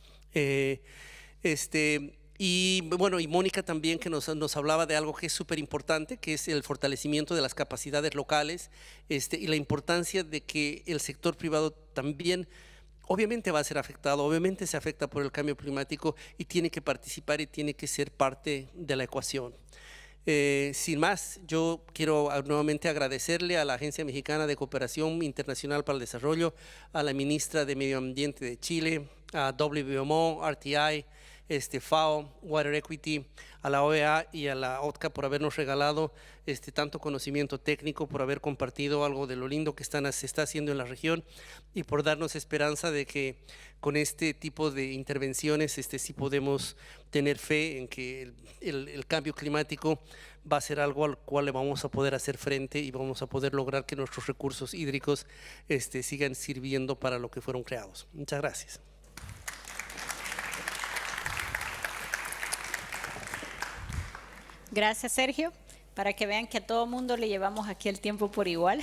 Y bueno, y Mónica también que nos hablaba de algo que es súper importante, que es el fortalecimiento de las capacidades locales, y la importancia de que el sector privado también obviamente va a ser afectado, obviamente se afecta por el cambio climático y tiene que participar y tiene que ser parte de la ecuación. Sin más, yo quiero nuevamente agradecerle a la Agencia Mexicana de Cooperación Internacional para el Desarrollo, a la Ministra de Medio Ambiente de Chile, a WMO, RTI, FAO, Water Equity, a la OEA y a la OTCA por habernos regalado tanto conocimiento técnico, por haber compartido algo de lo lindo que se está haciendo en la región y por darnos esperanza de que con este tipo de intervenciones sí podemos tener fe en que el cambio climático va a ser algo al cual le vamos a poder hacer frente y vamos a poder lograr que nuestros recursos hídricos sigan sirviendo para lo que fueron creados. Muchas gracias. Gracias, Sergio. Para que vean que a todo mundo le llevamos aquí el tiempo por igual.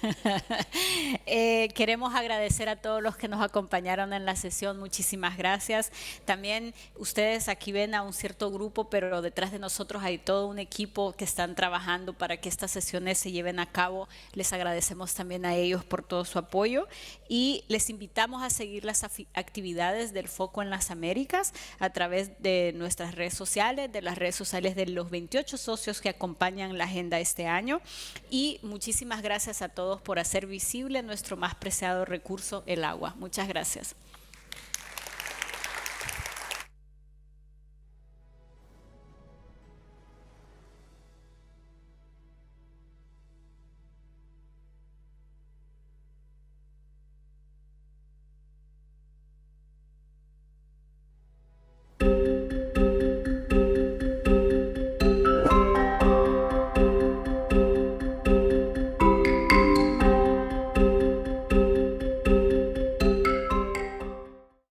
Queremos agradecer a todos los que nos acompañaron en la sesión. Muchísimas gracias. También ustedes aquí ven a un cierto grupo, pero detrás de nosotros hay todo un equipo que están trabajando para que estas sesiones se lleven a cabo. Les agradecemos también a ellos por todo su apoyo y les invitamos a seguir las actividades del Foco en las Américas a través de nuestras redes sociales, de las redes sociales de los 28 socios que acompañan la agenda este año, y muchísimas gracias a todos por hacer visible nuestro más preciado recurso, el agua. Muchas gracias.